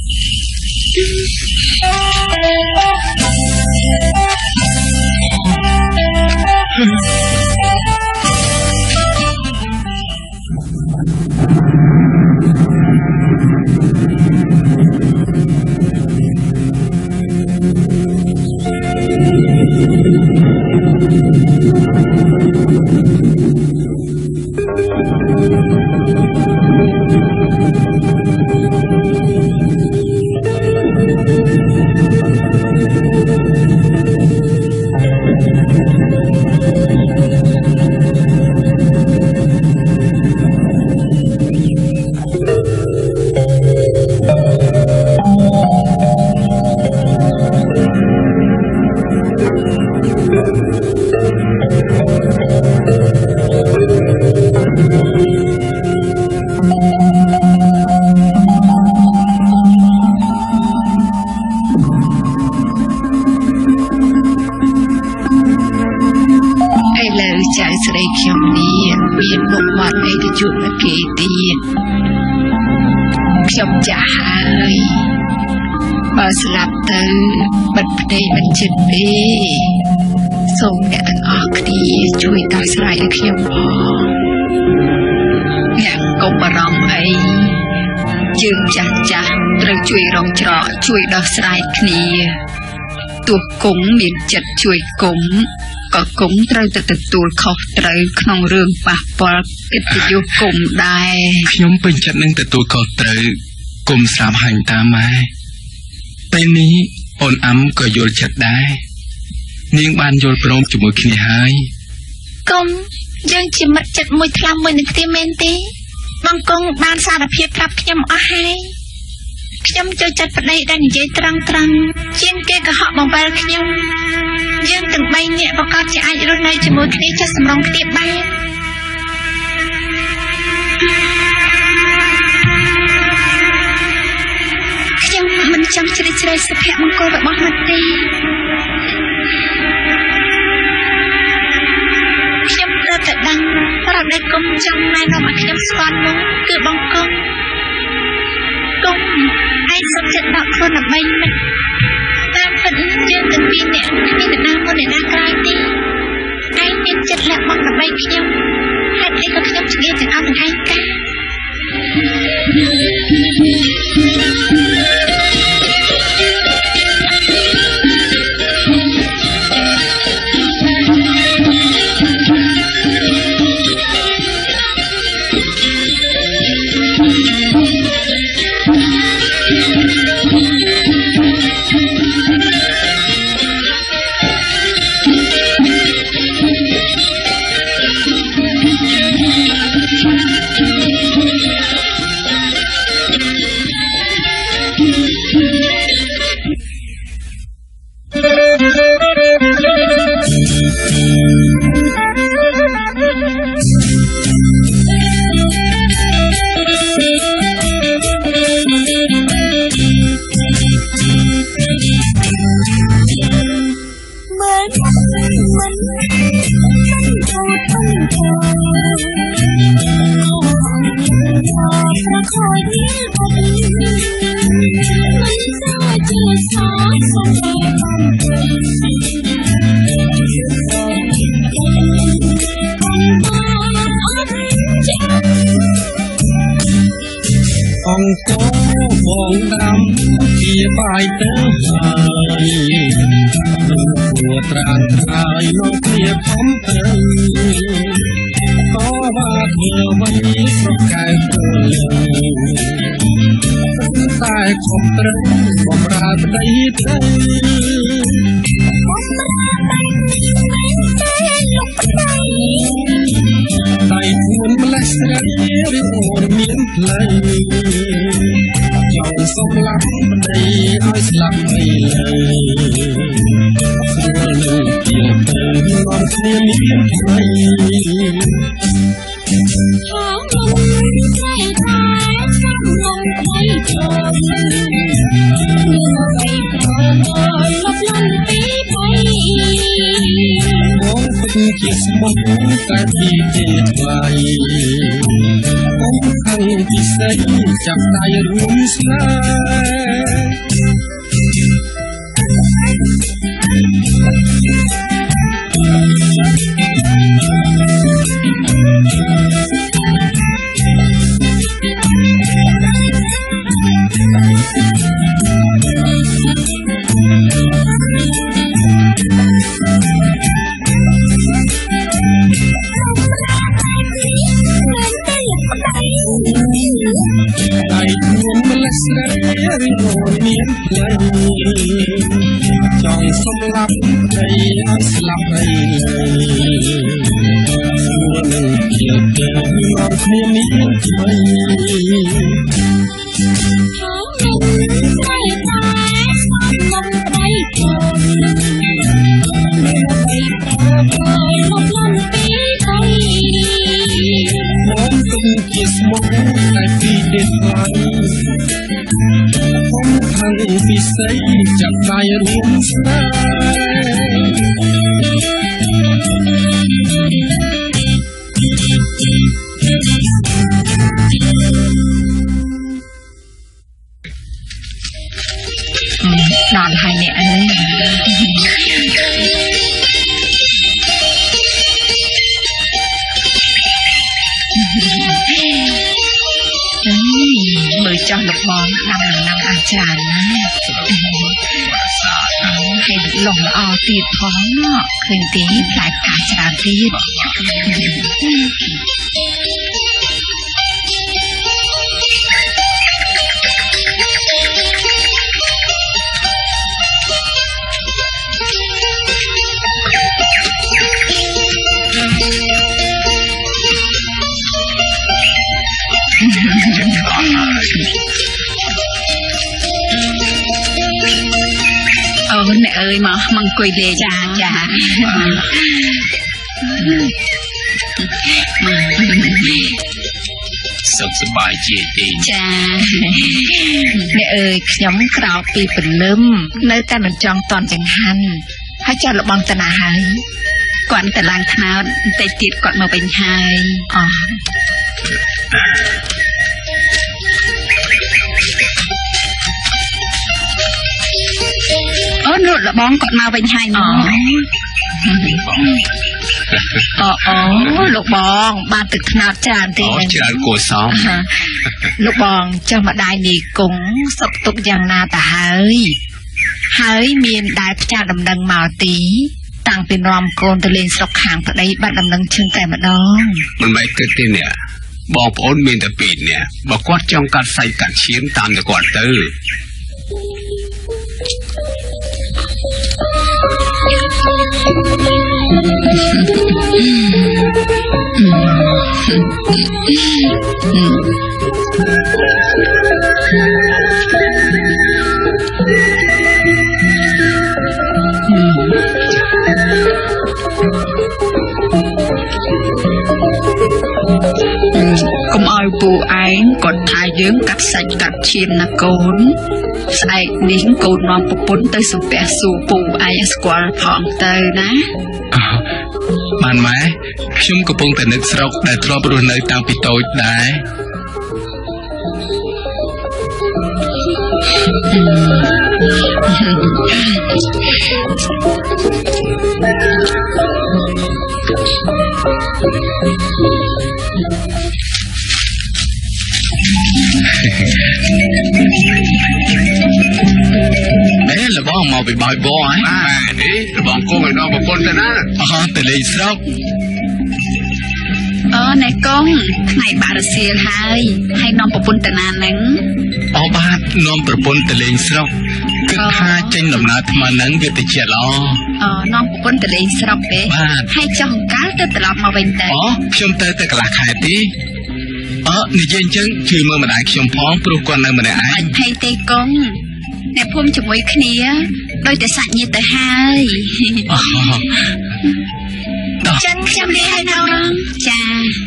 ខ្ញុំចាស់ហើយបើស្លាប់ទៅបិទផ្ទៃមិនជិតទេសូមអ្នកទាំងអស់គ្នាជួយដោះស្រាយឲ្យខ្ញុំផងអ្នកកុំបារម្ភអីយើងចាស់ចាស់ត្រូវជួយរងច្រកជួយដោះស្រាយគ្នាទោះគុំមានចិត្តជួយគុំក៏គុំត្រូវតែទទួលខុសត្រូវក្នុងរឿងប៉ះពាល់កិត្តិយសគុំដែរខ្ញុំពេញចិត្តនឹងទទួលខុសត្រូវគុំស្រាប់ហាញ់តាមម៉ែពេលនេះអូនអាំក៏យល់ចិត្តដែរនាងបានយល់ព្រមជាមួយគ្នាហើយគុំយើងជាមិត្តចិត្តមួយថ្លាំមួយនឹងគ្នាមែនទេបងកុងបានសារភាពប្រាប់ខ្ញុំអស់ហើយខ្ញុំចូលចិត្តប្តីដែលនិយាយត្រង់ត្រង់ជាងគេកុហកបង្វិលខ្ញុំយើងទាំងបីនាក់ប្រកាសជាអាចរស់នៅជាមួយគ្នាចេះសម្រងគ្នាបានខ្ញុំមិនចង់ជ្រៀតជ្រែកសុភមង្គលរបស់មិត្តទេខ្ញុំត្រូវតែដឹងប្រាប់ដែលគុំចង់ណែនាំឲ្យខ្ញុំស្គាល់នោះគឺបងគុំគុំឯងសុខចិត្តដកខ្លួនដើម្បីមិត្តតាមពិតយើងទាំងពីរនាក់គ្មានអ្នកណាមុនអ្នកណាក្រោយទេឯងមានចិត្តលះបង់ដើម្បីខ្ញុំហេតុអីក៏ខ្ញុំឆ្ងល់ទាំងអស់ទាំងឯងកាបាយទៅហើយគួរត្រាំត្រាយលោកគ្នាផំទៅតវ៉ាធ្វើវិញប្រកែកទៅតែខំត្រូវបំរើប្តីទៅបំរើប្តីតែលោកប្តីដៃខ្លួនម្លេះស្រីរៀងរមានផ្លៃចង់សុំឡាប់ប្តីឲ្យស្លាប់អីឡើយស្រួលនឹងជាទៅនាំគ្នាមានថ្មីហោមិនស្រីតែចាំងងដៃចូលមានអ្វីប្រលប់លន់ពីបៃបងពិតជាស្មោះតែពីទេថ្លៃបងខាងពិសេសចាប់ដៃរួមស្នេដៃខ្លួនម្លេះស្រីរៀងរមានផ្លៃចង់សុំឡាប់ប្តីឲ្យស្លាប់អីឡើយស្រួលនឹងជាទៅនាំគ្នាមានថ្មីហោមិនស្រីតែសំងងដៃចូលមានអ្វីប្រលប់លន់ពីបៃបងទុំជាស្មោះតែពីទេថ្លៃបងខាងពិសេសចាប់ដៃរួមស្នេហ៍ដល់ហើយអ្នកអើយមើលចាស់លោកបងដាំនឹងណាំអាចារ្យណាហើយលំល្អទៀតផងឃើញទេផ្លែផ្កាច្រើនទៀតអូអ្នកអើយមកមកអង្គុយលេងចាចាសុខសប្បាយជាទេចាអ្នកអើយខ្ញុំក្រោកពីព្រលឹមនៅតែមិនចង់តន់ចង្ហាន់ហើយចាស់លបងតាណាហើយគាត់ទៅឡើងថ្នោតបន្តិចទៀតគាត់មកវិញហើយអូអូនោះលបងគាត់មកវិញហើយមកអូអូលោកបងបានទឹកថ្នោតច្រើនទេអូច្រើនគួរសមលោកបងចុះម្ដាយនេះគង់សុខទុក្ខយ៉ាងណាទៅហើយហើយមានដែលផ្ញើដំណឹងមកទីតាំងពីនាំកូនទៅលេងស្រុកខាងប្តីបាត់ដំណឹងជើងតែម្ដងមិនមែនគិតទេអ្នកបងប្អូនមានតែពីរនាក់បើគាត់ចង់កាត់សាច់កាត់ឈាមតាមតែគាត់ទៅកុំឲ្យពូឯងគាត់ថាយើងកាត់សាច់កាត់ឈាមណាកូនស្អែកនេះកូននាំប្រពន្ធទៅសំពះសួរពូឯងស្គាល់ផងទៅណាបានម៉ែខ្ញុំកំពុងតែនឹកស្រុកដែលធ្លាប់រស់នៅតាំងពីតូចដែរអេលបងមកពីបោយបោហ៎អេលបងគង់ឲ្យដល់ប្រពន្ធទៅណាអស់ទៅលេងស្រុកអូណែកងថ្ងៃបារសៀលហើយហើយនាំប្រពន្ធទៅណាហ្នឹងអោបាទនាំប្រពន្ធទៅលេងស្រុកគិតថាចេញដំណើរថ្មនឹងវាទៅជាល្អអូน้องប្រពន្ធទៅលេងស្រុកទេហើយចុះអង្កលទៅត្រឡប់មកវិញទៅអូខ្ញុំទៅតែកន្លះខែទេអឺនិយាយអញ្ចឹងជួយមើលម្ដាយខ្ញុំផងព្រោះគាត់នៅម្នាក់ឯងអត់ភ័យទេកុងអ្នកភូមិជាមួយគ្នាដោយតែសាច់ញាតិទៅហើយចឹងចាំនេះហើយណាចា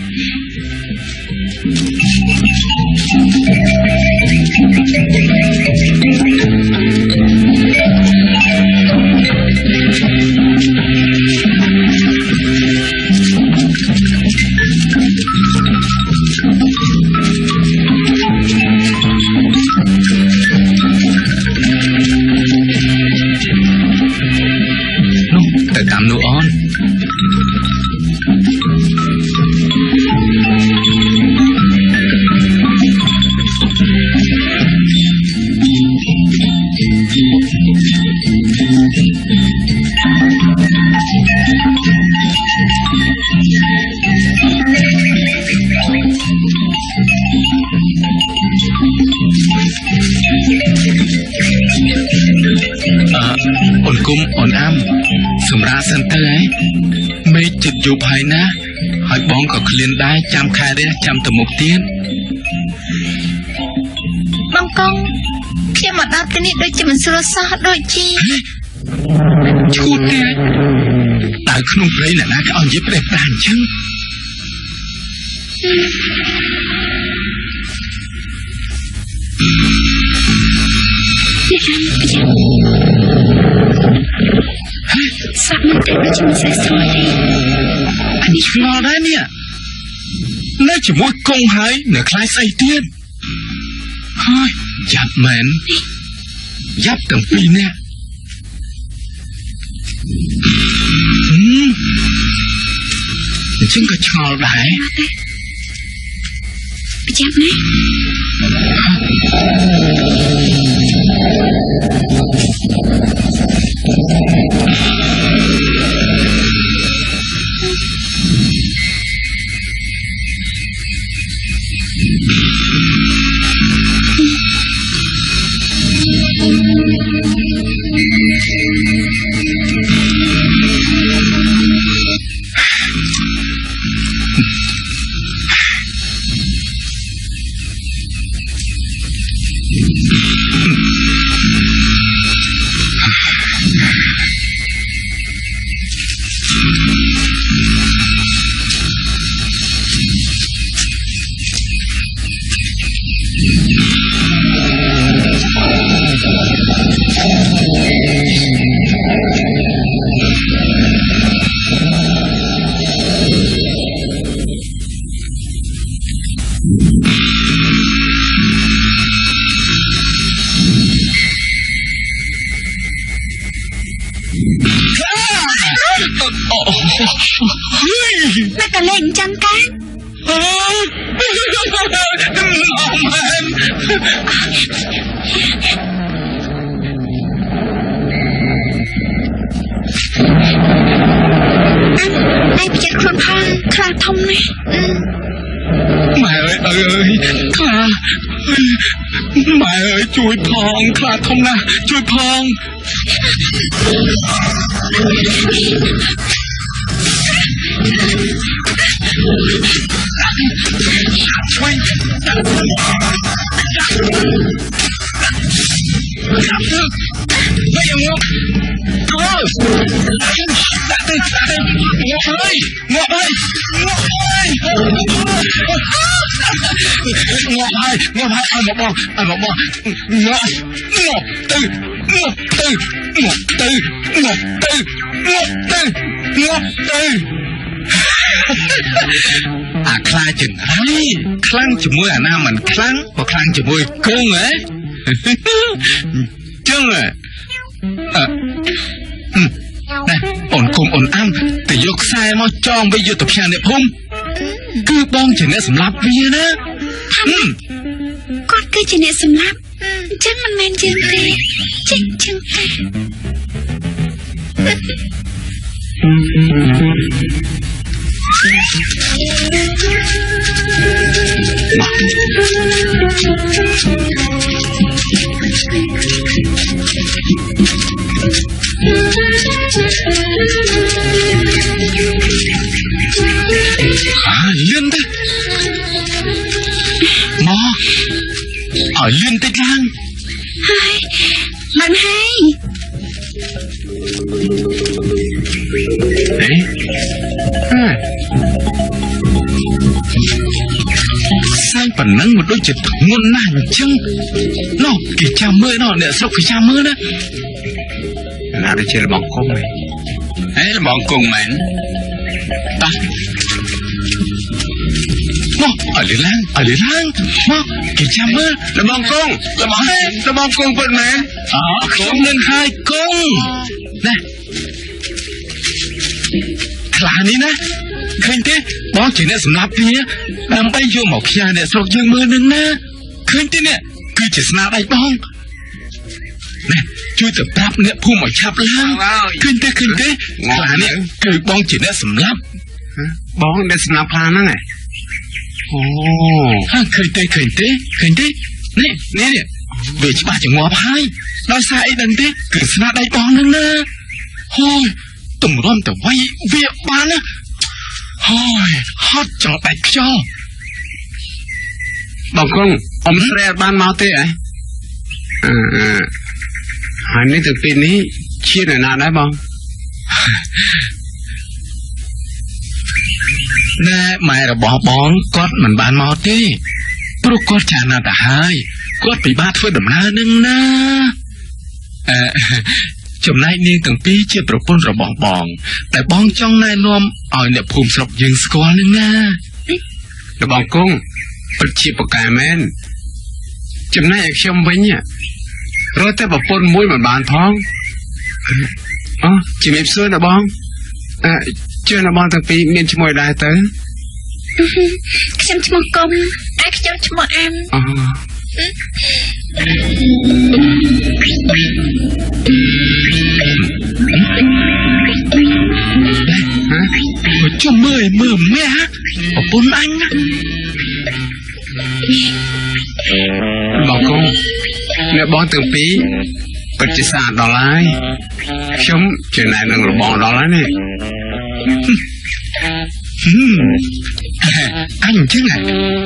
ទៅតាមនោះអូនអូនគុំអូនអាំសម្រាប់សិនទៅហ៎មេឃចិត្តយប់ហើយណាហើយបងក៏ឃ្លានដែរចាំខែរះចាំទៅមុខទៀតបងកងខ្ញុំមកដល់ទីនេះដូចជាមិនស្រួលសោះដូចជាឈួតទេតើក្នុងព្រៃអ្នកណាគេឲ្យនិយាយប្រេះប្រាអញ្ចឹងនេះអានប្រចាំសាប់មិនតែដូចជាមិនស្អាតស្អាតទេអញឆ្ងល់ដែរនេះនៅជាមួយកងហើយនៅខ្លាចស្អីទៀតហើយយ៉ាប់មែនយ៉ាប់ទាំងពីរនាក់អញ្ចឹងក៏ឆ្ងល់ដែរប្រចាំណា Mày cả lên chân cái Anh Anh bị chết khuôn pha Khla thông này Mẹ ơi ơi ơi Khla Mẹ ơi chui phong Khla thông nè chui phong Quay Bây giờ Ngọc Ngọc Đã tư Đã tư Ngọc ơi Ngọc ơi Ngọc ơi Ngọc ơi Ngọc ơi Ai một bò Ai một bò Ngọc Ngọc tư Ngọc tư Ngọc tư Ngọc tư Ngọc tư Ngọc tư À khla chừng ấy Khlang chừng môi à nam mình khlang Và khlang chừng môi cung ấy Chừng à À Nè ổn cùng ổn ăn Thì dốc sai mà tròn bây giờ tập nhà đẹp không Cứ bong chừng nè sầm lạp bia đó Con cứ chừng nè sầm lạp Chắc mình men chừng tê Chắc chừng tê ឲ្យលឿនតិចឡើងហើយមិនហើយអេសាយប៉ុណ្ណឹងមកដូចជាធ្ងន់ណាស់អញ្ចឹងណោះគេចាំមើលណោះអ្នកស្រុកគេចាំមើលណាណាដូចជាលបងគង់ហ៎ហេលបងគង់មែនតោះមកឲ្យលឿនឡើងឲ្យលឿនឡើងមកគេចាំមើលលបងគង់លបងលបងគង់ពិតមែនអូខ្ញុំនឹងហើយគង់ណាខ្លានេះណាឃើញទេបងជាអ្នកសម្លាប់វាដើម្បីយកមកខ្ញាអ្នកស្រុកយើងមើលនឹងណាឃើញទេនេះគឺជាស្នាដៃបងនេះជួយទៅប្រាប់អ្នកភូមិឲ្យឆាប់ឡើងឃើញទេឃើញទេខ្លានេះគឺបងជាអ្នកសម្លាប់បងអ្នកសម្លាប់ខ្លាហ្នឹងឯងអូហាឃើញទេឃើញទេឃើញទេនេះនេះវាច្បាស់ជាងាប់ហើយដោយសារអីដឹងទេគឺស្នាដៃបងហ្នឹងណាហូយតម្រាំទៅវាយវាបានណាហើយហត់ចង់ដាច់ខ្យល់បងកងអ៊ំស្រីអត់បានមកទេអីអឺហើយនេះទៅពេលនេះឈៀនណាដែរបងណែម៉ែរបស់បងគាត់មិនបានមកទេព្រោះគាត់ចាស់ណាស់ទៅហើយគាត់ពិបាកធ្វើដំណើរនឹងណាអឺចំណែកនាងទាំងពីរជាប្រពន្ធរបស់បងតែបងចង់ណែនាំឲ្យអ្នកភូមិស្រុកយើងស្គាល់នឹងណារបស់គង់ពិតជាប្រកែមែនចំណែកឯខ្ញុំវិញរត់តែប្រពន្ធមួយមិនបានផងអូជំរាបសួរណាបងអឺជឿណាបងទាំងពីរមានឈ្មោះដែរទៅខ្ញុំឈ្មោះកុំតែខ្ញុំឈ្មោះអាំអូចុះមើលមើលម៉ែប្រពន្ធអញណាបងកងអ្នកបងទាំងពីរពិតជាស្អាតដល់ហើយខ្ញុំចំណែកនឹងរបងដល់ហើយនេះអញអញ្ចឹងហ៎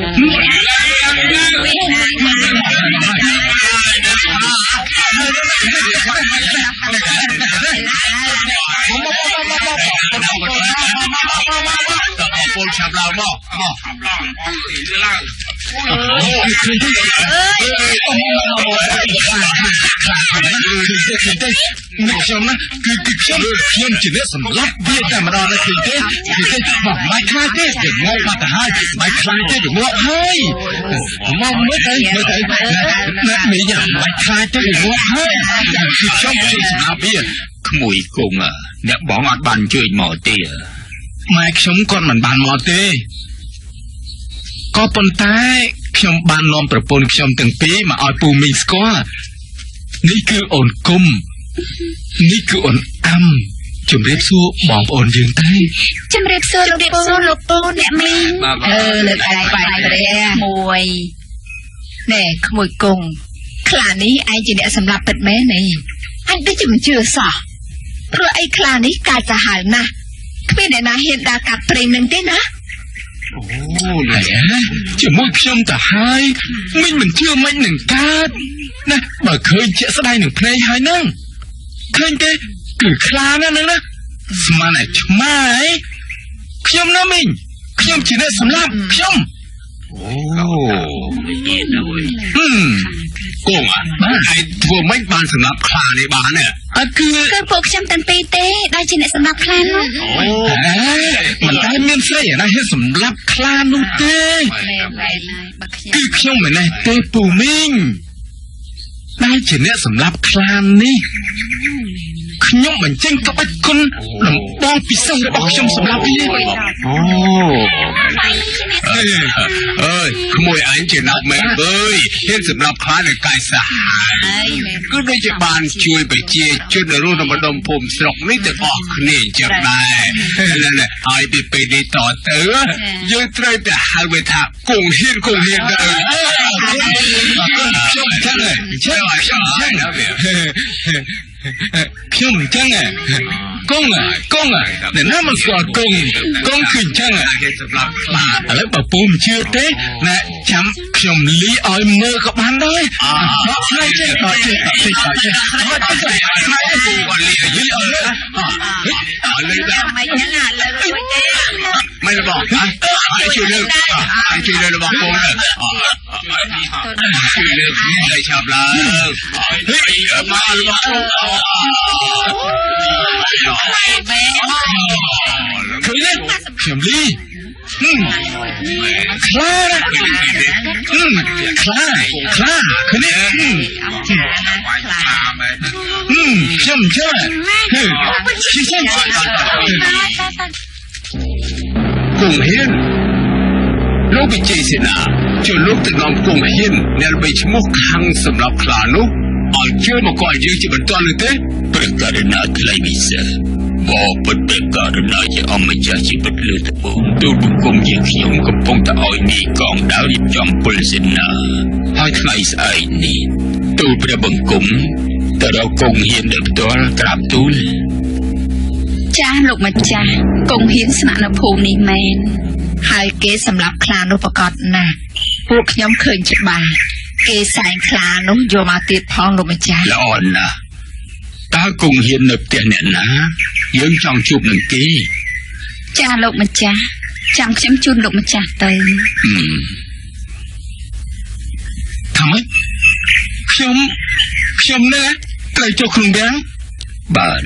ពលឆាប់ឡើងមកមកឡើងអូយឃើញទេអើយនេះខ្ញុំណាគឺគឺខ្ញុំខ្ញុំជាអ្នកសម្លាប់វាតែម្ដងនេះឃើញទេឃើញទេមកមិនខ្លាចទេវាងាប់បាត់ទៅហើយមិនខ្លាចទេវាងាប់ហើយមកមើលទៅមើលទៅណានេះយ៉ាងមិនខ្លាចទេវាងាប់ហើយគឺខ្ញុំជាសម្លាប់វាក្មួយគង់អ្នកបងអត់បានជួយមកទេម៉ែខ្ញុំគាត់មិនបានមកទេក៏ប៉ុន្តែខ្ញុំបាននាំប្រពន្ធខ្ញុំទាំងពីរមកឲ្យពូមីងស្គាល់នេះគឺអូនគុំនេះគឺអូនអាំជំរាបសួរបងប្អូនយើងទេជំរាបសួរលោកពូលោកពូអ្នកមីងអឺលើកដៃបាច់ព្រះមួយណែក្មួយគង់ខ្លានេះឯងជាអ្នកសម្លាប់ពិតមែននេះអញដូចជាមិនជឿសោះព្រោះអីខ្លានេះកាចសាហាវណាស់គ្មានអ្នកណាហ៊ានដើរកាត់ព្រៃនឹងទេណាអូនេះជាមួយខ្ញុំទៅហើយមិញមិនជឿមិញនឹងកើតណាបើឃើញជាក់ស្ដែងនឹងភ្នែកហើយហ្នឹងឃើញទេគឺខ្លាណាស់ហ្នឹងណាស្មានតែឆ្មាយខ្ញុំណាមិញខ្ញុំជាអ្នកសម្លាប់ខ្ញុំអូមានណាវើយហឹមគង់អ่ะហើយធ្វើម៉េចបានសម្លាប់ខ្លានេះបានទេអត់គឺគឺពួកខ្ញុំទាំងពីរទេដែលជាអ្នកសម្លាប់ខ្លានោះអូមិនដែលមានស្រីណាហ៊ានសម្លាប់ខ្លានោះទេគឺខ្ញុំមិនណេះទេពូមីងដែលជាអ្នកសម្លាប់ខ្លានេះខ្ញុំបញ្ចេញក្បាច់គុណដំបងពិសេសរបស់ខ្ញុំសម្រាប់វាអូអើយក្មួយអញជាណាប់មែនអើយហ៊ានសម្រាប់ខ្លានៅកាយសាហាវគឺដូចជាបានជួយប្រជាជនរស់នៅម្ដុំភូមិស្រុកនេះទាំងអស់គ្នាអញ្ចឹងដែរហើយពីពេលនេះតទៅយើងត្រូវតែហៅវាថាគង់ហ៊ានគង់ហ៊ានទៅខ្ញុំចឹងហើយចឹងហើយខ្ញុំចឹងខ្ញុំអញ្ចឹងកងកងតែណាមិនស្គាល់កងកងគឺអញ្ចឹងសម្រាប់ខ្លាឥឡូវបើពូមិនជឿទេណាចាំខ្ញុំលីឲ្យមើលក៏បានដែរអត់ខ្លាចទេអត់ទេអត់ទេអត់ទេអត់ទេខ្លាចទេពូក៏លីឲ្យលីឲ្យអត់លីដល់មិនយ៉ាងណាលើមួយទេមិនบอกណាឲ្យជួយលើឲ្យជួយលើរបស់ពូណាជួយលើនេះឲ្យឆាប់ឡើងហេមករបស់ពូខ្ញុំលីខ្លាខ្លាខ្លាគ្នាខ្ញុំជឿខ្ញុំគង់ហ៊ានលោកវិជ័យសេនាជួយលោកទៅនាំគង់ហ៊ានអ្នកបីឈ្មោះខាងសម្រាប់ខ្លានោះឲ្យជួយមកកល់យើងជាបន្តលើទេព្រះករណាថ្លៃវិសេសបបិទ្ធព្រះករណាជាអម្ចាស់ជីវិតលើត្បូងទូលបង្គំជាខ្ញុំកំពុងតែឲ្យមីកងដៅរៀបចំពលសេនាហើយថ្ងៃស្អែកនេះទូលព្រះបង្គំទៅរកគង់ហ៊ានដោយផ្ទាល់ក្រាបទូលចាស់លោកម្ចាស់គង់ហ៊ានស្នាក់នៅភូមិនេះមែនហើយគេសម្រាប់ខ្លានោះប្រកាសណាស់ពួកខ្ញុំឃើញច្បាស់គេសែងខ្លានោះយកមកទៀតផងលោកម្ចាស់ល្អណាស់តើគង់ហ៊ាននៅផ្ទះអ្នកណាយើងចង់ជួបនឹងគេចាស់លោកម្ចាស់ចាំខ្ញុំជូនលោកម្ចាស់ទៅថាម៉េចខ្ញុំខ្ញុំណាត្រូវចូលក្នុងវាំងបាទ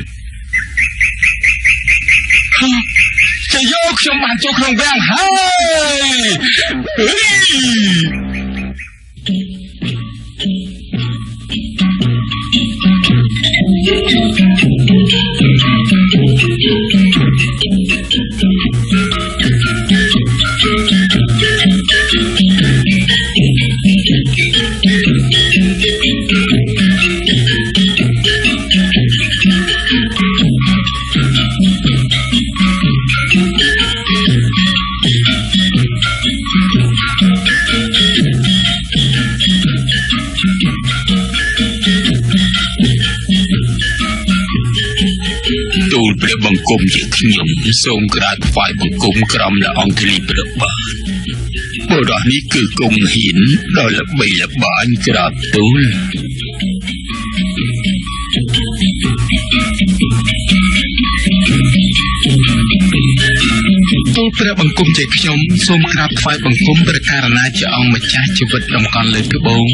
จะโยกខ្ញុំបានចូលក្នុងវាំងហើយព្រះបង្គំជាខ្ញុំសូមក្រាបថ្វាយបង្គំក្រំព្រះអង្គធ្លីព្រះបាទបុរសនេះគឺគង់ហ៊ានដ៏ល្បីល្បាញក្រាបទូលទូលព្រះបង្គំជាខ្ញុំសូមក្រាបថ្វាយបង្គំព្រះករណាជាអង្គម្ចាស់ជីវិតដំកល់លើត្បូង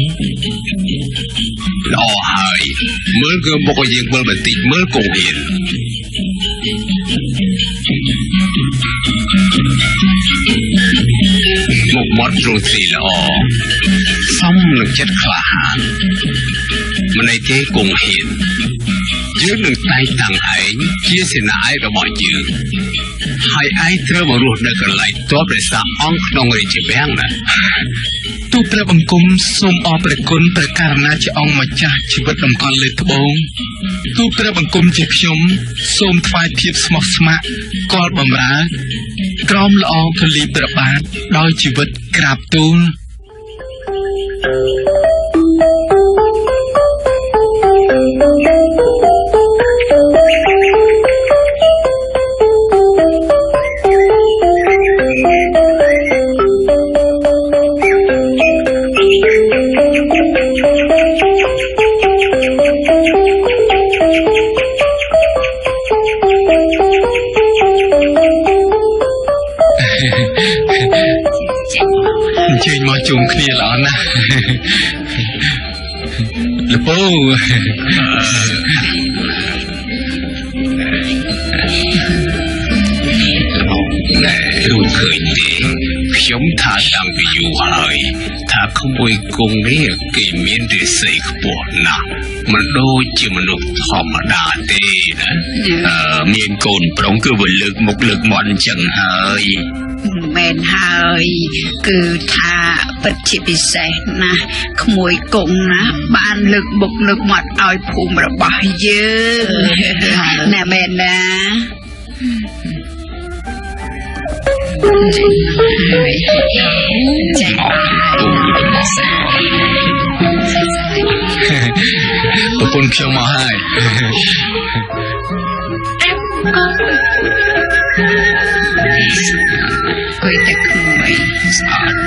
ល្អហើយមើលគឺមុខយើងមើលបន្តិចមើលគង់ហ៊ានមុខមាត់រស់ស៊ីល្អសមនឹងចិត្តក្លាហានម្នៃទេគង់ហ៊ានយើងនឹងតែងតាំងឯងជាសេនាឯករបស់យើងហើយឯងត្រូវមករស់នៅកន្លែងទ័ពរក្សាអង្គក្នុងរាជវាំងណាទូលព្រះបង្គំសូមអរព្រះគុណព្រះករណាជាអង្គម្ចាស់ជីវិតដំកល់លើត្បូងទូលព្រះបង្គំជាខ្ញុំសូមថ្វាយភាពស្មោះស្ម័គ្រគាល់បម្រើក្រោមល្អធលីព្រះបាទដោយជីវិតក្រាបទូលជើញមកជុំគ្នាល្អណាស់លពូណែรู้ឃើញទេខ្ញុំថាតាំងពីយូរហើយថាក្មួយគង់នេះគេមានរិស័យខ្ពស់ណាស់មិនដូចជាមនុស្សធម្មតាទេណាអឺមានកូនប្រុងគឺវាលើកមុខលើកមាត់អញ្ចឹងហើយមែនហើយគឺថាពិតជាពិសេសណាស់ក្មួយគង់ណាបានលើកមុខលើកមាត់ឲ្យភូមិរបស់យើងណែមែនណាចា៎ប្រពន្ធខ្ញុំមកហើយគួយតែក្មួយស្អត់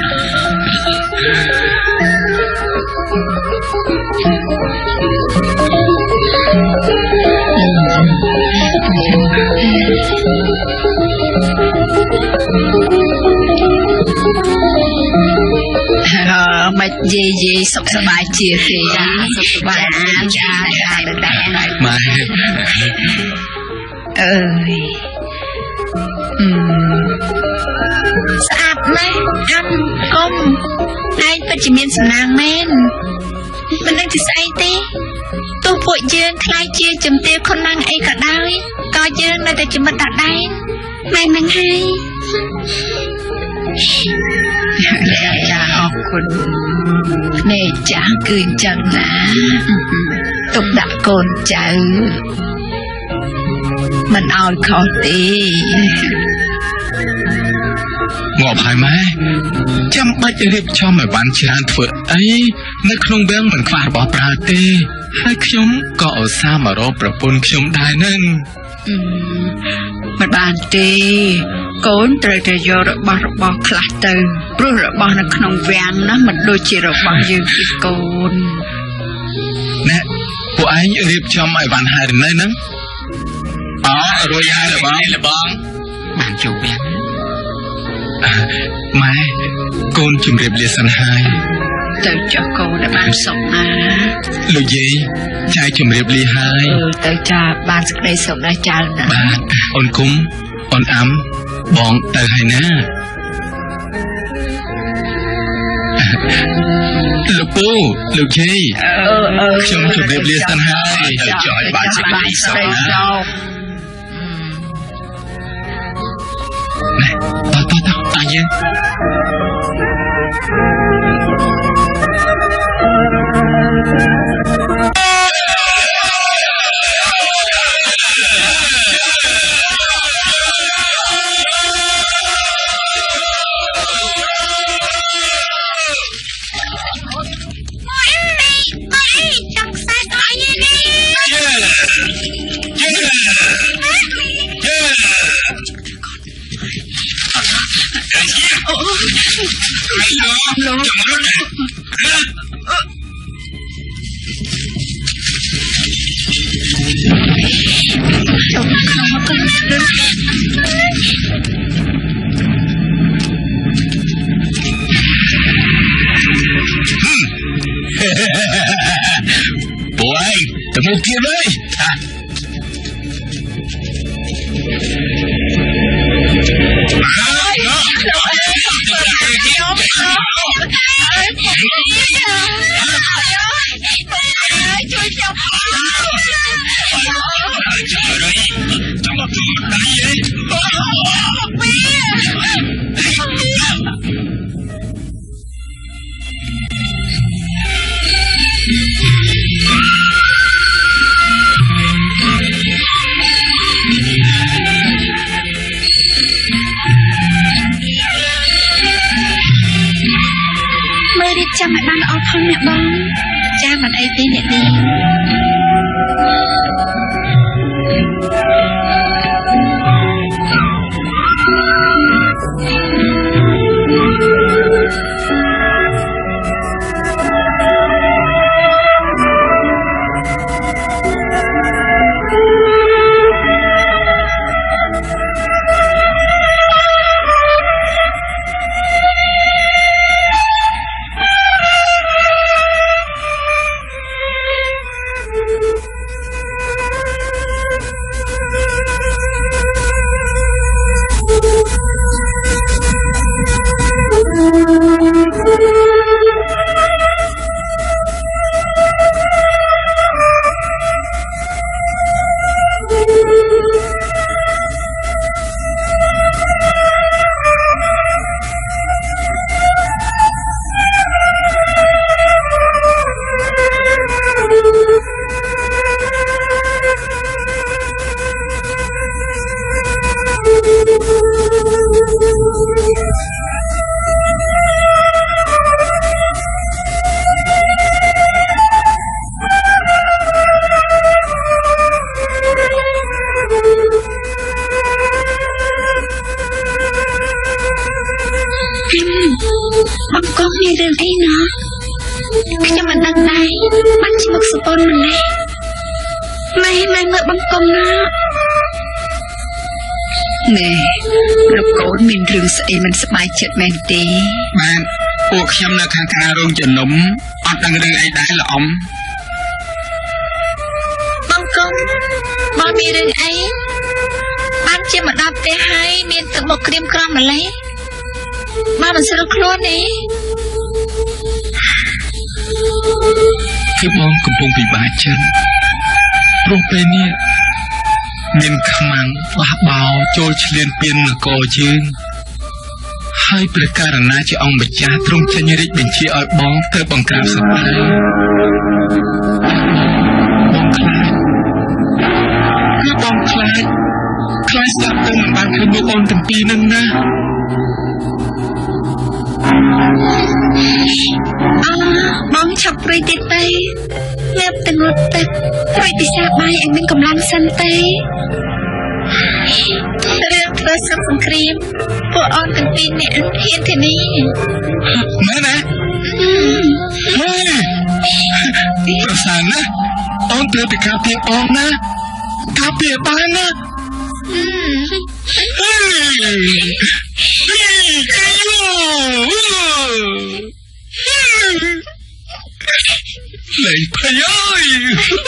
មកយេយេសុខសប្បាយជាទេចាសុខសប្បាយចាចាតែម៉ែអើយអឺស្អាតណាស់អាំកុំឯងពិតជាមានសំណាងមែនមិនដឹងជាស្អីទេទោះពួកយើងខ្លាចជាជំទាវខុនណាំងអីក៏ដោយក៏យើងនៅតែជាមិត្តដដែលមែននឹងហើយចាអរគុណនេះចាគឺអញ្ចឹងណាទុកដាក់កូនចៅមិនឲ្យខុសទេងាប់ហើយម៉ែចាំបាច់រៀបចំឲ្យបានច្រើនធ្វើអីនៅក្នុងវាំងមិនខ្វះរបស់ប្រើទេហើយខ្ញុំក៏ឧស្សាហ៍មករកប្រពន្ធខ្ញុំដែរនឹងមិនបានទេកូនត្រូវតែយករបស់របស់ខ្លះទៅព្រោះរបស់នៅក្នុងវាំងណាមិនដូចជារបស់យើងទេកូនណែពួកឯងរៀបចំឲ្យបានហើយនៅហ្នឹងអូរួចហើយលបងលបងបានចូលវាំងម៉ែកូនជម្រាបលាសិនហើយទៅចុះកូនដែលបានសុខណាលោកយាយចៅជម្រាបលាហើយទៅចាបានសេចក្តីសុខណាស់ចៅណាបាទអូនគុំអូនអាំបងទៅហើយណាលោកពូលោកយាយខ្ញុំជម្រាបលាសិនហើយទៅចុះឲ្យបានសេចក្តីសុខណាតតតតាយើង Boy, temu kia boy. ចាំឲ្យបានល្អផងអ្នកបងចាមិនអីទេអ្នកនេះម៉ែម៉ែមើលបង្គំណាណែលោកកូនមានរឿងស្អីមិនសប្បាយចិត្តមែនទេបាទពួកខ្ញុំនៅខាងក្រៅរោងជំនុំអត់ដឹងរឿងអីដែរលោកអ៊ំបង្គំបងមានរឿងអីបានជាមកដល់ផ្ទះហើយមានទឹកមុខក្រៀមក្រំម្លេះមកមិនស្រួលខ្លួនទេគឺបងកំពុងពិបាកចិត្តព្រោះពេលនេះមានខ្មាំងបះបោចូលឈ្លានពាននគរយើងហើយព្រះករណាជាអង្គម្ចាស់ទ្រង់ចេញរាជបញ្ជាឲ្យបងទៅបង្ក្រាបសត្រូវបងខ្លាចគឺបងខ្លាចខ្លាចស្ដាប់ទៅមិនបានឃើញលោកអូនទាំងពីរនឹងណាអើបងឆាប់ព្រួយទៀតទៅញាប់ទៅងត់ទឹកព្រួយពិសាបាយឲ្យមានកម្លាំងសិនទេរឿងធ្វើសឹកសង្គ្រាមពួកអូនទាំងពីរអ្នកហ៊ានទេនេះមែនណាប្រសាណាអូនត្រូវទៅការពារអូនណាការពារបានណាលេងភ័យអើយ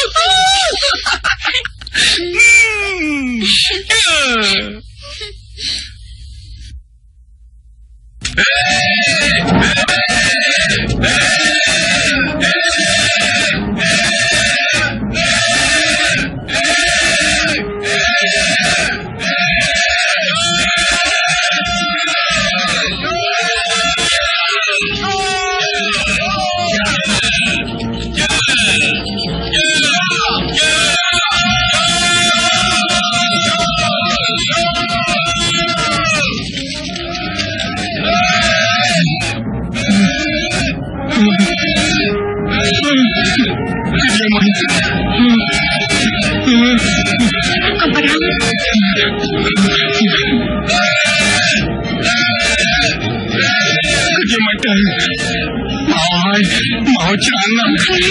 មកច្រើនណាស់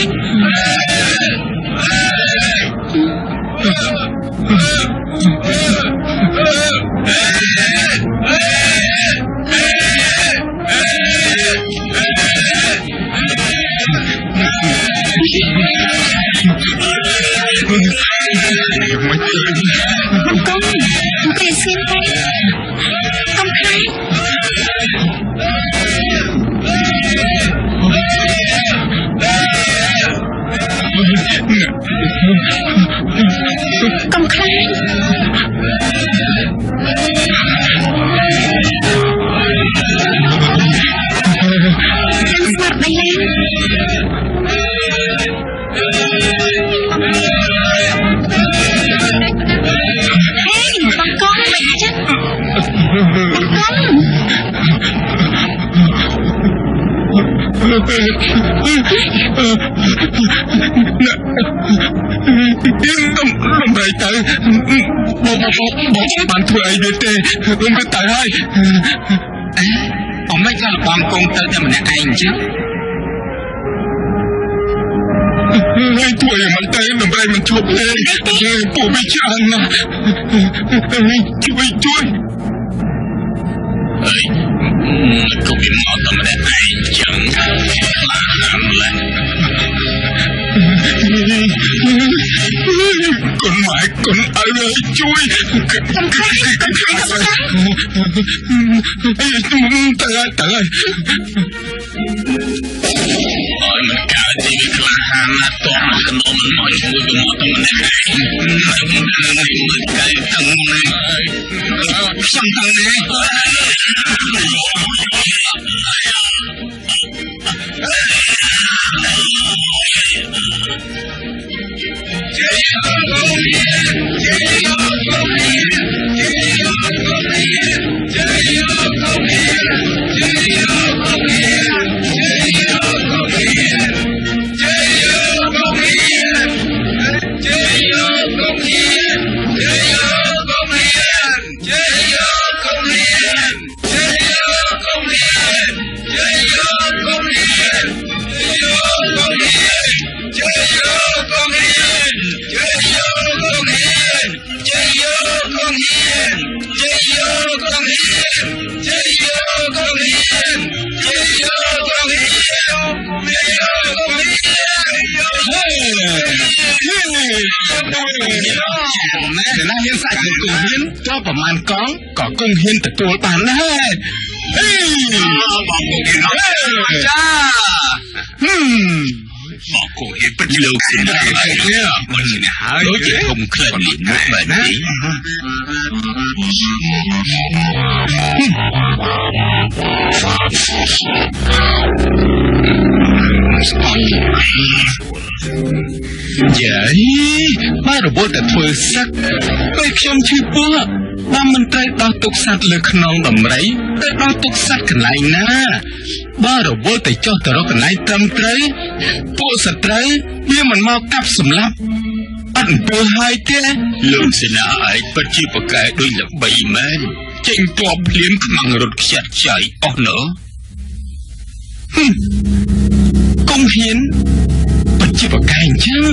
កុំពេលស្គីនទៅកុំខ្លាចកុំខ្លាចខ្ញុំស្មាត់ដែរដំរីទៅបងបងបានធ្វើអីវាទេខ្ញុំវាទៅហើយអមមិនក៏បងកងទៅតែម្នាក់ឯងអញ្ចឹងហើយធ្វើយ៉ាងម៉េចទៅដំរីមិនឈប់ទេពួកវាច្រើនណាស់ជួយជួយអើយក៏វាមកតែម្នាក់ឯងអញ្ចឹងខ្លាណាស់ម្ល៉េះកូនម៉ែកូនអើយជួយកំខ្លាចកំខ្លាចកំខ្លាចទៅទៅអើយមិនកើតជីវិតខ្លាហានណាស់តោះកណ្ដុំមកជួយទៅមកតែម្នាក់ឯងមិនកើតទាំងនេះខ្ញុំទាំងនេះ Jai Ho Kong Hiền, Jai Ho ណាមានសាច់គង់ហ៊ានក៏ប្រមាណកងក៏គង់ហ៊ានទទួលបានដែរអេបងគង់ហ៊ានចាហឹមបងគង់ហ៊ានពិតលោកសិនហើយមិនសិនហើយដូចជាធំក្លិននេះបែបនេះយាយបើរបបតែធ្វើសឹកពេលខ្ញុំឈឺពោះបានមិនត្រូវដោះទុកសត្វលើខ្នងដំរីទៅដោះទុកសត្វកន្លែងណាបើរវល់តែចុះទៅរកកន្លែងត្រឹមត្រូវពួកសត្រូវវាមិនមកកាប់សម្លាប់អត់ទៅហើយទេលោកសេនាឯងពិតជាប្រកែកដូចល្បីមែនចេញទ័ពភ្លាមខ្មាំងរត់ខ្ចាត់ខ្ចាយអស់ណ៎កុំហ៊ានពិតជាប្រកែកអញ្ចឹង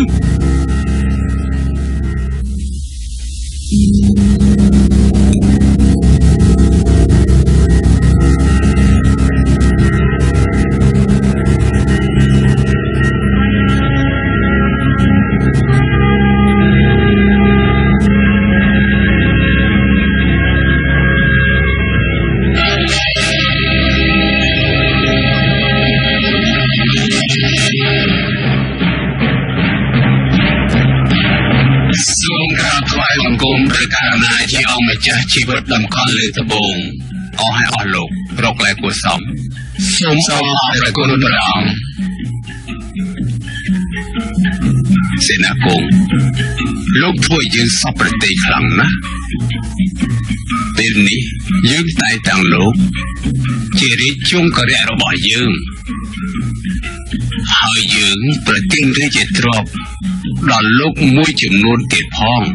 កាលណាជាអង្គម្ចាស់ជីវិតដំកល់លើត្បូងអស់ហើយអស់លោករកលែគួរសមសូមសូមអរគុណព្រះអង្គសេនាគង់លោកធ្វើយើងសពប្រតិខ្លាំងណាស់ពេលនេះយើងតែតាំងលោកជារាជជុំករិយរបស់យើងហើយយើងប្រទានរាជទ្រព្យដល់លោកមួយចំនួនទៀតផង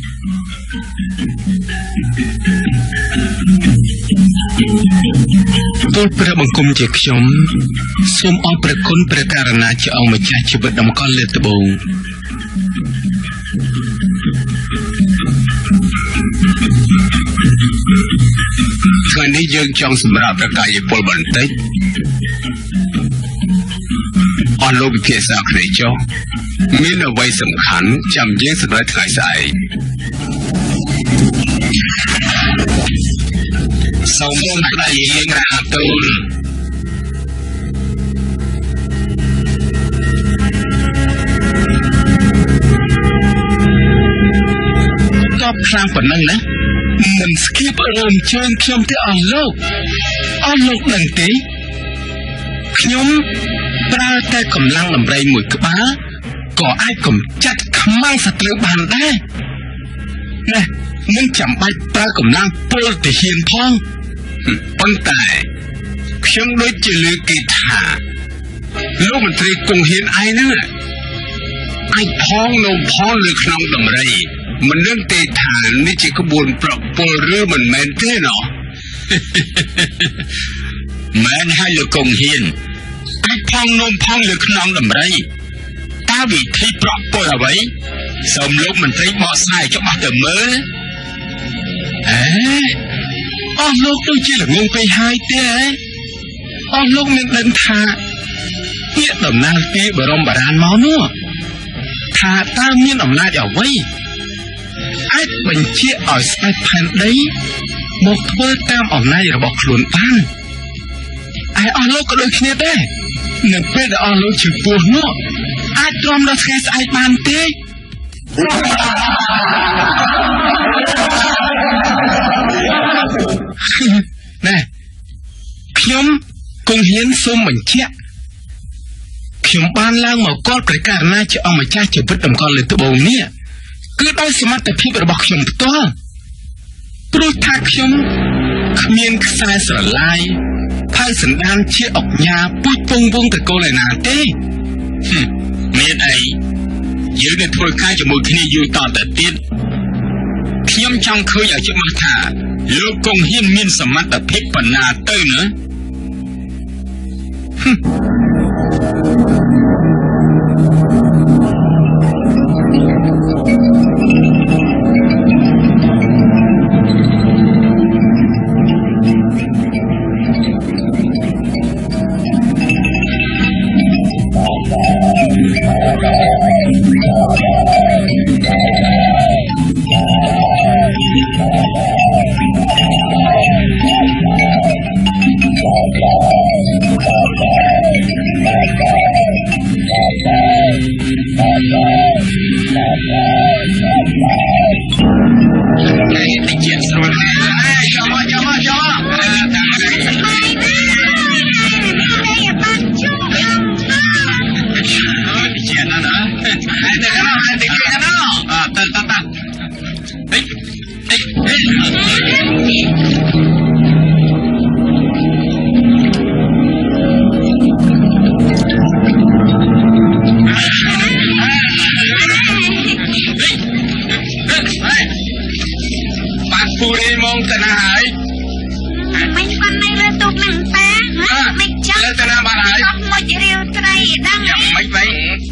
ទូលព្រះបង្គំជាខ្ញុំសូមអរព្រះគុណព្រះករណាជាអង្គម្ចាស់ជីវិតដំកល់លើត្បូងថ្ងៃនេះយើងចង់សម្រាប់ប្រកាយពលបន្តិចអស់លោកវិភាសាគ្នាចុះមានអ្វីសំខាន់ចាំយើងសម្រាប់ថ្ងៃស្អែកសូមស្ដីយើងរាទូលក៏ខ្លាំងប៉ុណ្ណឹងណាមិនស្គៀបរំជើងខ្ញុំទេអស់លោកអស់លោកដឹងទេខ្ញុំប្រើតែកម្លាំងដំរីមួយក្បាលក៏អាចកំចាត់ខ្មាំងសត្រូវបានដែរណាមិនចាំបាច់ប្រើកម្លាំងពលទាហានផងប៉ុន្តែខ្ញុំដូចជាលើគេថាលោកមន្ត្រីគង់ហ៊ានឯហ្នឹងអាចផងនោមផងលើក្នុងដំរីមិននឹងទេថានេះជាក្បួនប្រពលឬមិនមែនទេណោះមែនហើយលោកគង់ហ៊ានអាចផងនោមផងលើក្នុងដំរីតើវិធីប្រពលអ្វីសូមលោកមន្ត្រីបកស្រាយច្បាស់ទៅមើលអេអស់លោកដូចជាល្ងងពេកហើយទេអស់លោកមានដឹងថាពាក្យដំណើរពីបរមបារាណមកនោះថាតើមានអំណាចអ្វីអាចបញ្ជាឲ្យស្ដេចផែនដីមកធ្វើតាមអំណាចរបស់ខ្លួនបានឯអស់លោកក៏ដូចគ្នាដែរនៅពេលដែលអស់លោកឈឺពោះនោះអាចទ្រាំដល់ថ្ងៃស្អែកបានទេណែខ្ញុំគង់ហ៊ានសូមបញ្ជាក់ខ្ញុំបានឡើងមកកល់ព្រះករណាជាអង្គម្ចាស់ជីវិតតម្កល់លើត្បូងនេះគឺដោយសមត្ថភាពរបស់ខ្ញុំផ្ទាល់ព្រោះថាខ្ញុំគ្មានខ្សែស្រឡាយផៅសន្តានជាអុកញ៉ាពុជពងវងតកូលឯណាទេមានអីយើងនឹងធ្វើការជាមួយគ្នាយូរតទៅទៀតខ្ញុំចង់ឃើញឲ្យច្បាស់ថាលោកគង់ហ៊ានមានសមត្ថភាពប៉ុណ្ណាទៅណា Hãy chia sẻ với cho mà cho mà cho chuyện đó nữa hai đứa nó hai đứa kia nó à ta ta ta ấy bạn phu đi mong tên hải mình con này là tụt nặng ta mình chắc lên tên bạn hải một điều trai đang mấy vậy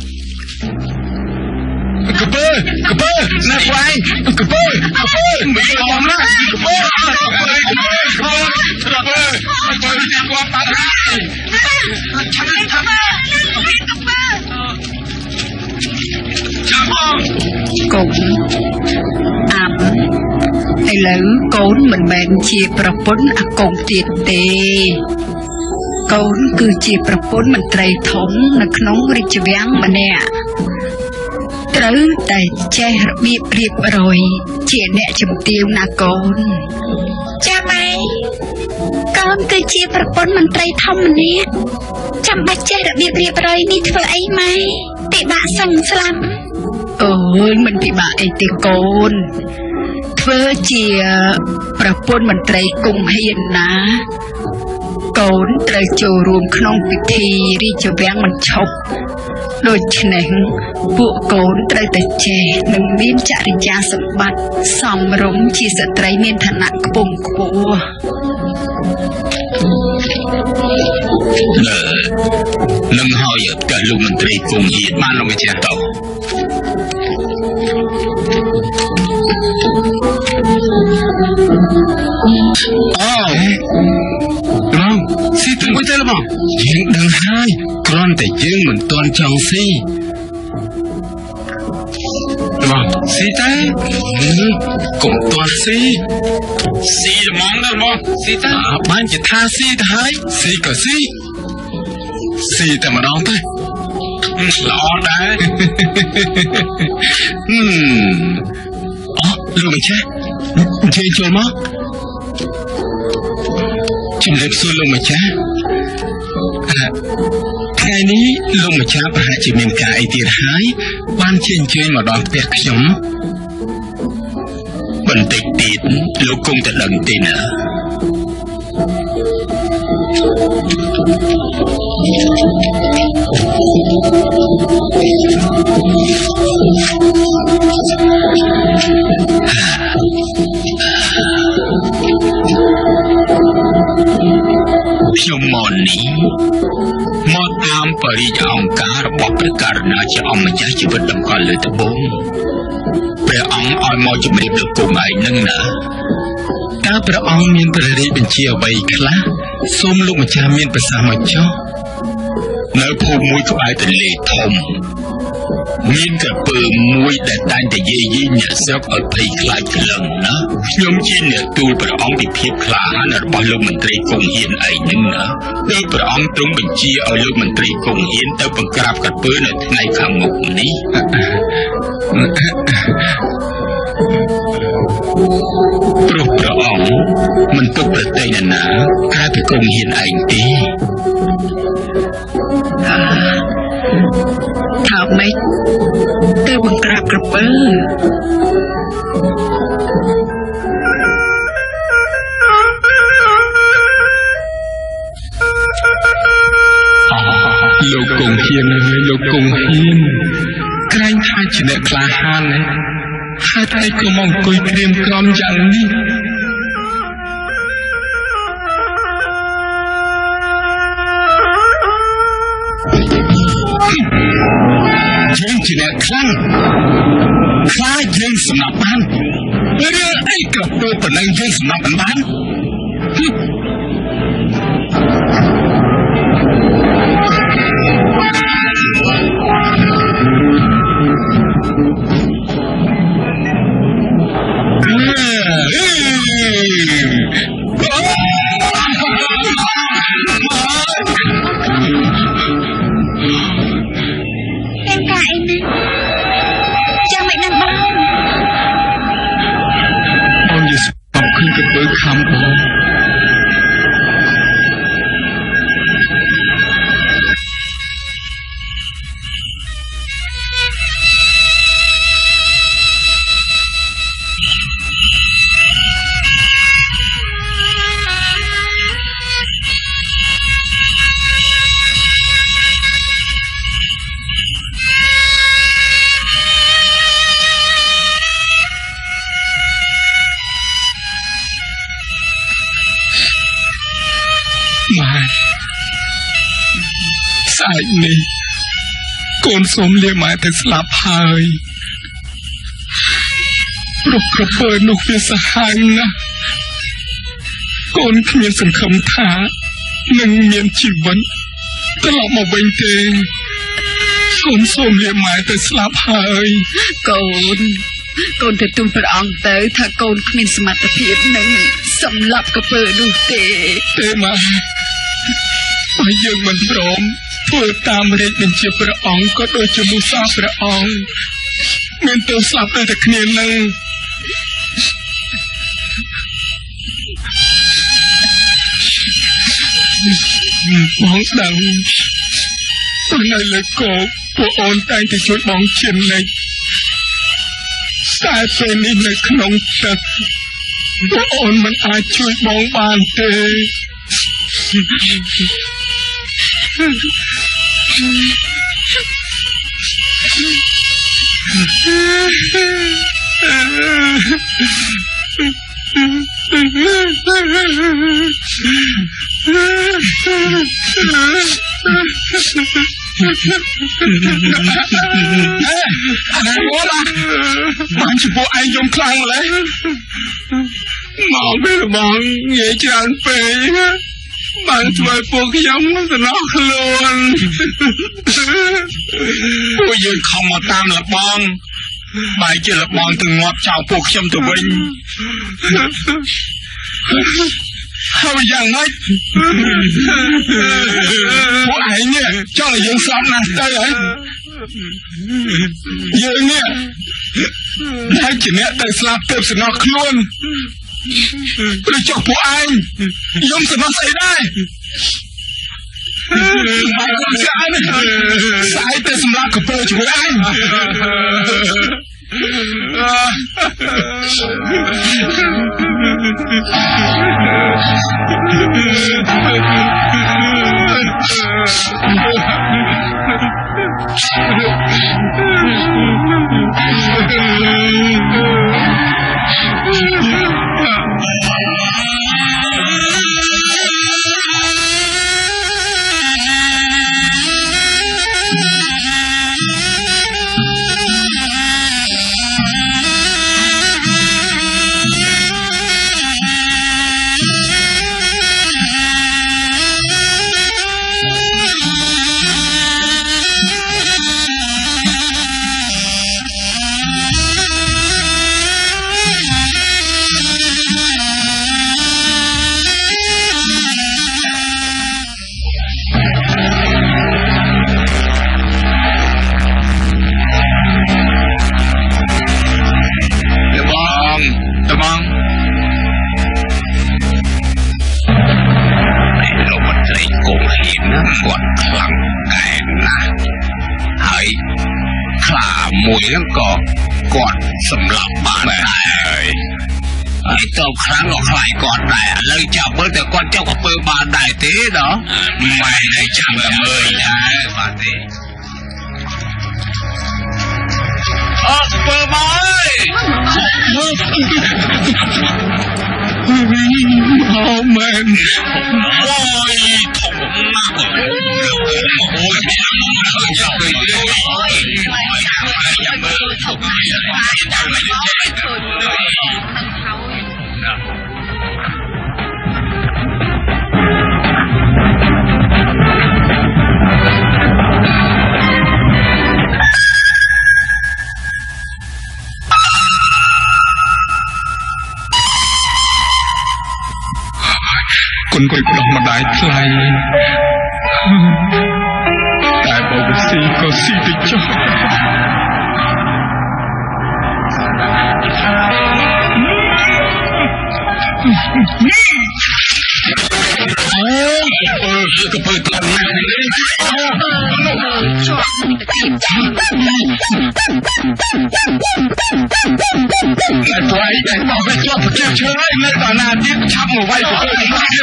cướp bơ cướp bơ nè quay cướp bơ cướp bơ mình còn đó cướp bơ cướp bơ cướp bơ cướp bơ cướp bơ đi qua bạn hải chẳng nên thầm chẳng không cũng ẩm ai lỡ cốn mình bèn chia propon à cùng tiệt tê cốn cứ chia propon mình trai thống là nóng rich vang mà nè trứ tại che bị riệp rồi chia nè chùm tiêu na cốn cha mày con cứ chia propon mình trai thống mà nè chăm bạch che đã bị riệp rồi đi thưa ấy mày bị bạ sừng slam ơi mình bị bạ ấy tê cốn thưa chia propon mình trai cùng hiền ná cốn trai chiều rùm khăn bị thi đi chiều vang mình chọc đôi chân vụ cốn trai tê chè nâng miên trả đi cha sập bát xong rống chỉ sợ trai miên thằng nặng bùng của nè nâng hỏi ở cả lúc mình trai cùng hiền mà nó mới chia tàu oh không si từng quay tay là bao chuyện đằng hai con tại dương mình toàn chồng si vâng si tay cũng toàn si si là món đó món si tay à bán chỉ tha si thái si cả si si tại mà đón tay lọ đấy ừm ồ lưu mày cha chơi chơi má chim đẹp xui lưu mày cha à ngày ní lưu mày cha bà chỉ mình cài tiền hái ban trên chơi mà đón tiệc nhóm bình tịch tiệt lưu cung thật lần tiền nữaខ្ញុំមកនេះមកតាមបរិយាអង្គការរបស់ព្រះករុណាជាអង្គម្ចាស់ជីវិតតម្កល់លើត្បូងព្រះអង្គឲ្យមកជំរាបដល់គុំឯងនឹងណាតើព្រះអង្គមានព្រះរាជបញ្ជាអ្វីខ្លះសូមលោកម្ចាស់មានប្រសាសន៍មកចុះនៅភូមិមួយក្បែរទន្លេធំមានក្រពើមួយដែលតែងតែយាយីអ្នកស្រុកឲ្យភ័យខ្លាចក្លឹងណាខ្ញុំជាអ្នកទូលព្រះអង្គពីភាពក្លាហានរបស់លោកមន្ត្រីគង់ហ៊ានឯងនឹងណាដោយព្រះអង្គទ្រង់បញ្ជាឲ្យលោកមន្ត្រីគង់ហ៊ានទៅបង្ក្រាបក្រពើនៅថ្ងៃខាងមុខនេះព្រោះព្រះអង្គមិនទុកប្រទៃណាណាក្រៅពីគង់ហ៊ានឯងទេថាម៉េចទៅបង្ក្រាបក្រពើលោកគង់ហ៊ានហើយលោកគង់ហ៊ានក្រែងថាជាអ្នកក្លាហានណាហេតុអីក៏មកអង្គុយព្រៀមក្រំយ៉ាងនេះយើងជាអ្នកខ្លាំងខ្លាចយើងសម្លាប់បានរឿងអីក៏ពោប៉ុណ្ណឹងយើងសម្លាប់បាន em cả em nè cha mẹ nằm bao ស្អែកនេះកូនសូមលាម៉ែទៅស្លាប់ហើយព្រោះក្រពើនោះវាសាហាវណាស់កូនគ្មានសង្ឃឹមថានឹងមានជីវិតត្រឡប់មកវិញទេកូនសូមលាម៉ែទៅស្លាប់ហើយកូនកូនទៅទូលព្រះអង្គទៅថាកូនគ្មានសមត្ថភាពនឹងសម្លាប់ក្រពើនោះទេទេម៉ែបើយើងមិនព្រមធ្វើតាមរាជបញ្ជាព្រះអង្គក៏ដូចជាមូសាព្រះអង្គមានទោសស្លាប់តែគ្នានឹងបងដឹងព្រោះនៅលើគោកពួកអូនតែងតែជួយបងជានិច្ចតែពេលនេះនៅក្នុងទឹកពួកអូនមិនអាចជួយបងបានទេបានជាពួកឯងយំខ្លាំងម្ល៉េះមកពេលបងនិយាយច្រើនពេកបានធ្វើពួកខ្ញុំសំណោះខ្លួនពួកយើងខំមកតាមលបងបែរជាលបងទៅងាប់ចោលពួកខ្ញុំទៅវិញហើយយ៉ាងម៉េចពួកឯងនេះចង់ឲ្យយើងស្លាប់ណាស់ទៅហើយយើងនេះហើយជាអ្នកទៅស្លាប់ទៅសំណោះខ្លួនព្រោះចុះពួកឯងយំសំណោះស្អីដែរហើយខ្ញុំស្អាតស្អីទៅសម្រាប់កពើជាមួយឯងមួយហ្នឹងក៏គាត់សម្លាប់បានដែរហើយទៅខ្លាំងក៏ខ្លាចគាត់ដែរឥឡូវចាប់មើលតែគាត់ចុះក៏ពើបានដែរទេដល់ម៉ែនេះចាំតែមើលដែរបាទទេអត់ពើមកអើយអូមែនអូយធំណាស់អូយចាំមកចាប់ទៅចាំមើលធំចាំមើលគុណគាត់ផ្ដោះម្ដាយថ្លៃតែបើវិស៊ីក៏ស៊ីទៅចុះអូកពើកពើតាមណានេះជាប់តែtoiតែបោះទៅជាប់ប្រជិះឈើហើយនៅតាណាទៀតឆាប់មកវាយទៅជាប់ហើយ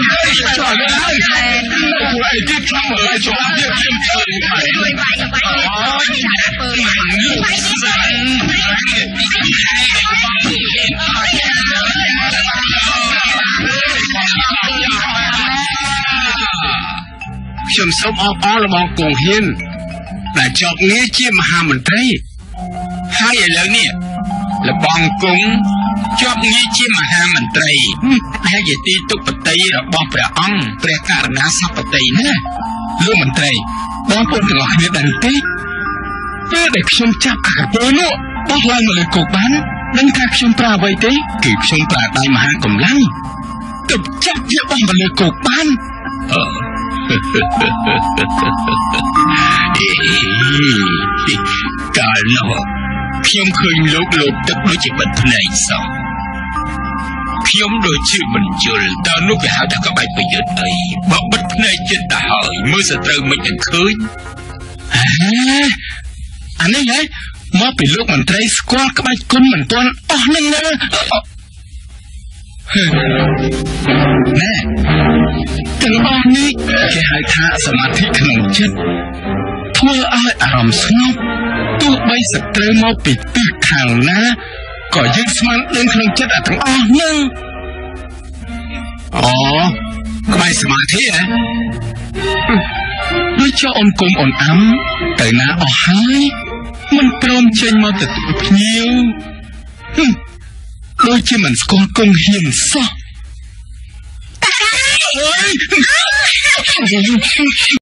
ហើយទៀតឆាប់មកវាយជាប់ទៀតខ្ញុំធ្វើហើយវាយវាយអូយចាពើខខ្ញុំសូមអបអររបស់គង់ហ៊ានដែលជាប់ងារជាមហាមន្ត្រីហើយឥឡូវនេះលបងគង់ជាប់ងារជាមហាមន្ត្រីដែលជាទីទុបតីរបស់ព្រះអង្គព្រះករុណាសពតិណាលោកមន្ត្រីបងប្អូនទាំងអស់គ្នាដែរទេពេលដែលខ្ញុំចាប់អាកពើនោះបោះឡើងមកលើគោកបាននឹងថាខ្ញុំប្រើអ្វីទេគឺខ្ញុំប្រើដៃមហាកម្លាំងទើបចាប់វាបោះមកលើគោកបានអឺកាលនោះខ្ញុំឃើញលោកលោកទឹកដូចជាបិទភ្នែកសោះខ្ញុំដូចជាមិនយល់តើនោះគេហៅថាក្បាច់ប្រយុទ្ធអីបើបិទភ្នែកចិត្តទៅហើយមើលសត្រូវមិនឃើញអានេះហ៎មកពីលោកមន្ត្រីស្គាល់ក្បាច់គុណមិនទាន់អស់នឹងណាណែទាំងអស់នេះគេហៅថាសមាធិក្នុងចិត្តធ្វើឲ្យអារម្មណ៍ស្ងប់ទោះបីសត្រូវមកពីទិសខាងណាក៏យើងស្មានដឹងក្នុងចិត្តអាទាំងអស់ហ្នឹងអូក្បាច់សមាធិហ៎ដូចជាអូនគុំអូនអាំទៅណាអស់ហើយមិនព្រមចេញមកទទួលភ្ញៀវដូចជាមិនស្គាល់គង់ហ៊ានសោះ